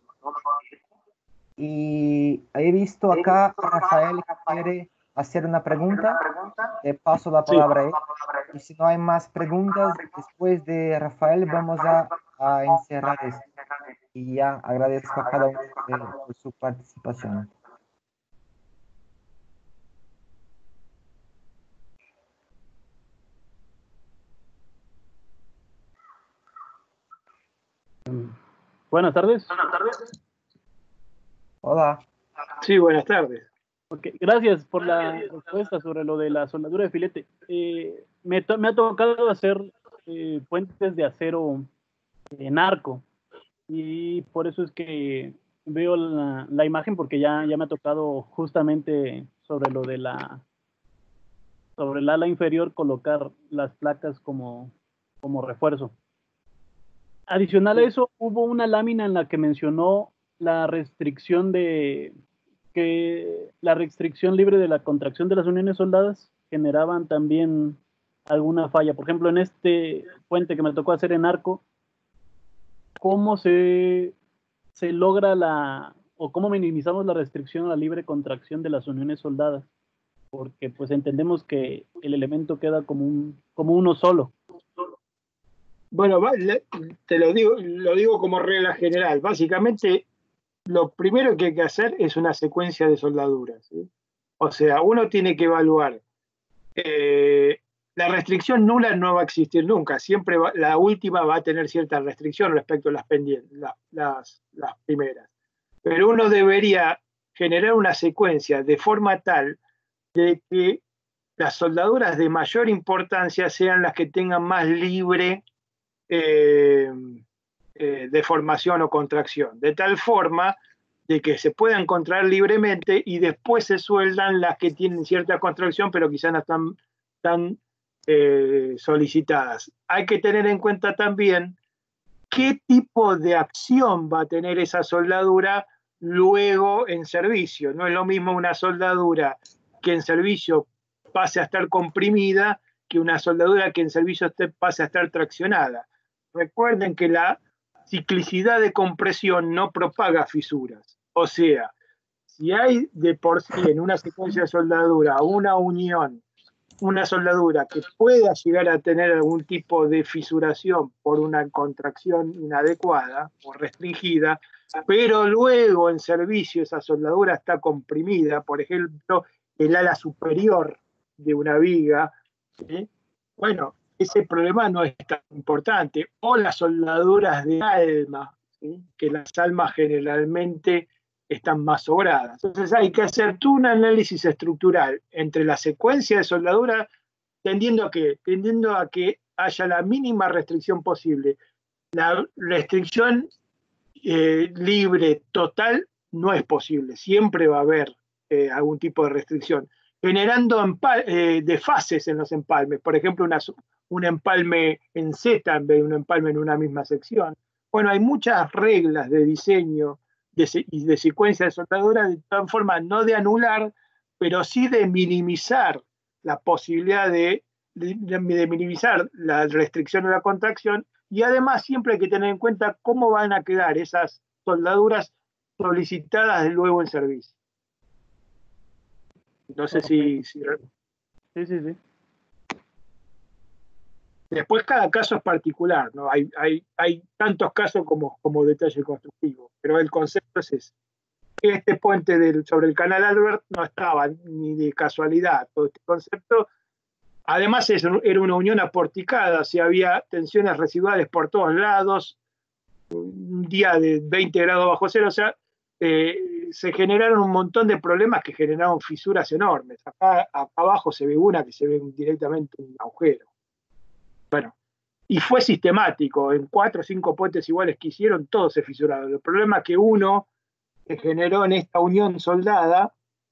Y he visto acá a Rafael que quiere hacer una pregunta. Le paso la Sí. palabra a él. Y si no hay más preguntas, después de Rafael vamos a encerrar esto. Y ya agradezco a cada uno por su participación. Buenas tardes. Hola. Sí, buenas tardes. Okay. Gracias por la respuesta sobre lo de la soldadura de filete. Me ha tocado hacer puentes de acero en arco y por eso es que veo la imagen, porque ya me ha tocado justamente sobre lo de sobre el ala inferior colocar las placas como refuerzo. Adicional a eso, hubo una lámina en la que mencionó la restricción la restricción libre de la contracción de las uniones soldadas generaban también alguna falla. Por ejemplo, en este puente que me tocó hacer en arco, ¿cómo se logra o cómo minimizamos la restricción a la libre contracción de las uniones soldadas? Porque pues entendemos que el elemento queda como uno solo. Bueno, te lo digo como regla general. Básicamente, lo primero que hay que hacer es una secuencia de soldaduras, ¿sí? O sea, uno tiene que evaluar. La restricción nula no va a existir nunca. Siempre la última va a tener cierta restricción respecto a las pendientes, las primeras. Pero uno debería generar una secuencia de forma tal de que las soldaduras de mayor importancia sean las que tengan más libre deformación o contracción, de tal forma de que se puedan contraer libremente y después se sueldan las que tienen cierta contracción pero quizás no están tan solicitadas. Hay que tener en cuenta también qué tipo de acción va a tener esa soldadura luego en servicio. No es lo mismo una soldadura que en servicio pase a estar comprimida que una soldadura que en servicio pase a estar traccionada. Recuerden que la ciclicidad de compresión no propaga fisuras. O sea, si hay de por sí en una secuencia de soldadura una unión, una soldadura que pueda llegar a tener algún tipo de fisuración por una contracción inadecuada o restringida, pero luego en servicio esa soldadura está comprimida, por ejemplo, el ala superior de una viga, ¿sí? Bueno, ese problema no es tan importante. O las soldaduras de alma, ¿sí? Que las almas generalmente están más sobradas. Entonces hay que hacer tú un análisis estructural entre la secuencia de soldadura tendiendo a que haya la mínima restricción posible. La restricción libre total no es posible, siempre va a haber algún tipo de restricción, generando desfases en los empalmes, por ejemplo, un empalme en Z en vez de un empalme en una misma sección. Bueno, hay muchas reglas de diseño y de secuencia de soldadura de tal forma no de anular, pero sí de minimizar la posibilidad de minimizar la restricción o la contracción, y además siempre hay que tener en cuenta cómo van a quedar esas soldaduras solicitadas luego en servicio. No sé Okay. si... Sí. Después cada caso es particular, ¿no? Hay tantos casos como detalle constructivo, pero el concepto es ese. Este puente sobre el canal Albert no estaba ni de casualidad. Todo este concepto, además, era una unión aporticada, si había tensiones residuales por todos lados, un día de 20 grados bajo cero, o sea, se generaron un montón de problemas que generaron fisuras enormes. Acá abajo se ve una que se ve directamente un agujero. Bueno, y fue sistemático, en 4 o 5 puentes iguales que hicieron, todos se fisuraron. El problema es que uno se generó en esta unión soldada,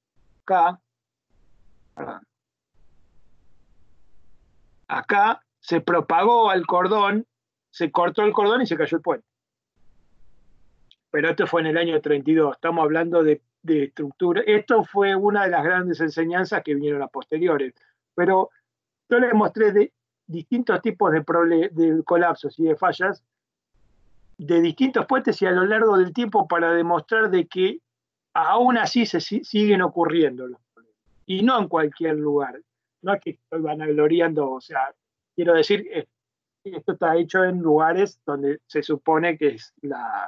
acá se propagó al cordón, se cortó el cordón y se cayó el puente. Pero esto fue en el año 32, estamos hablando de estructura. Esto fue una de las grandes enseñanzas que vinieron a posteriores. Pero yo les mostré de distintos tipos de colapsos y de fallas de distintos puentes y a lo largo del tiempo para demostrar de que aún así se siguen ocurriendo los problemas. Y no en cualquier lugar. No es que estoy vanagloriando, o sea, quiero decir, esto está hecho en lugares donde se supone que es la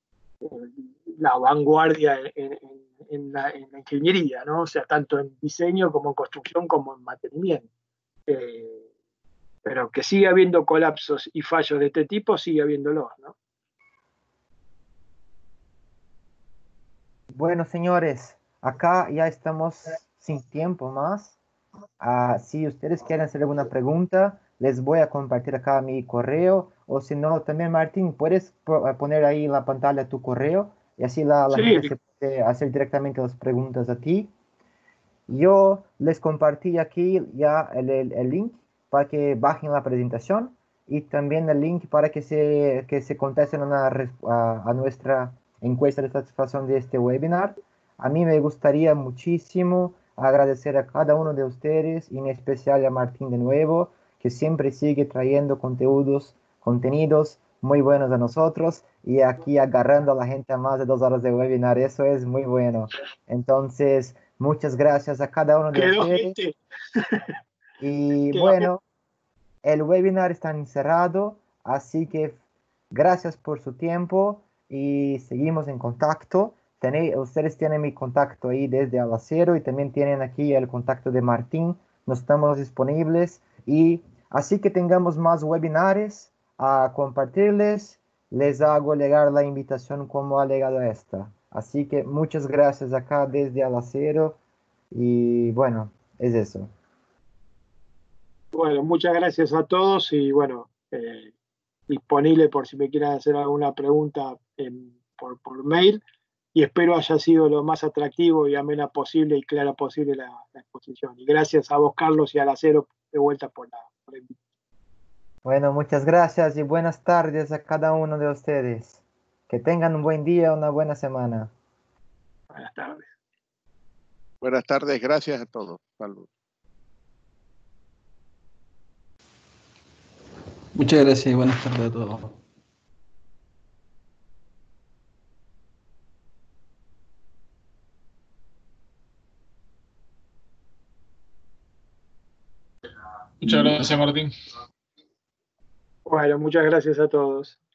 vanguardia en la ingeniería, ¿no? O sea, tanto en diseño como en construcción como en mantenimiento. Pero que sigue habiendo colapsos y fallos de este tipo, sigue habiéndolos, ¿no? Bueno, señores, acá ya estamos sin tiempo más. Si ustedes quieren hacer alguna pregunta, les voy a compartir acá mi correo. O si no, también Martín, puedes poner ahí en la pantalla tu correo y así la Sí, gente se puede hacer directamente las preguntas a ti. Yo les compartí aquí ya el link para que bajen la presentación y también el link para que se contesten a nuestra encuesta de satisfacción de este webinar. A mí me gustaría muchísimo agradecer a cada uno de ustedes y en especial a Martín de nuevo, que siempre sigue trayendo contenidos muy buenos a nosotros y aquí agarrando a la gente a más de 2 horas de webinar. Eso es muy bueno. Entonces, muchas gracias a cada uno de quedó ustedes. gente. Y Quedó gente. bueno, el webinar está encerrado, así que gracias por su tiempo y seguimos en contacto. Ustedes tienen mi contacto ahí desde Alacero y también tienen aquí el contacto de Martín. No estamos disponibles y así que tengamos más webinares a compartirles, les hago llegar la invitación como ha llegado esta. Así que muchas gracias acá desde Alacero y bueno, es eso. Bueno, muchas gracias a todos y bueno, disponible por si me quieren hacer alguna pregunta por mail y espero haya sido lo más atractivo y amena posible y clara posible la exposición. Y gracias a vos, Carlos, y al Acero de vuelta por la invitación. Bueno, muchas gracias y buenas tardes a cada uno de ustedes. Que tengan un buen día, una buena semana. Buenas tardes. Buenas tardes, gracias a todos. Saludos. Muchas gracias y buenas tardes a todos. Muchas gracias, Martín. Bueno, muchas gracias a todos.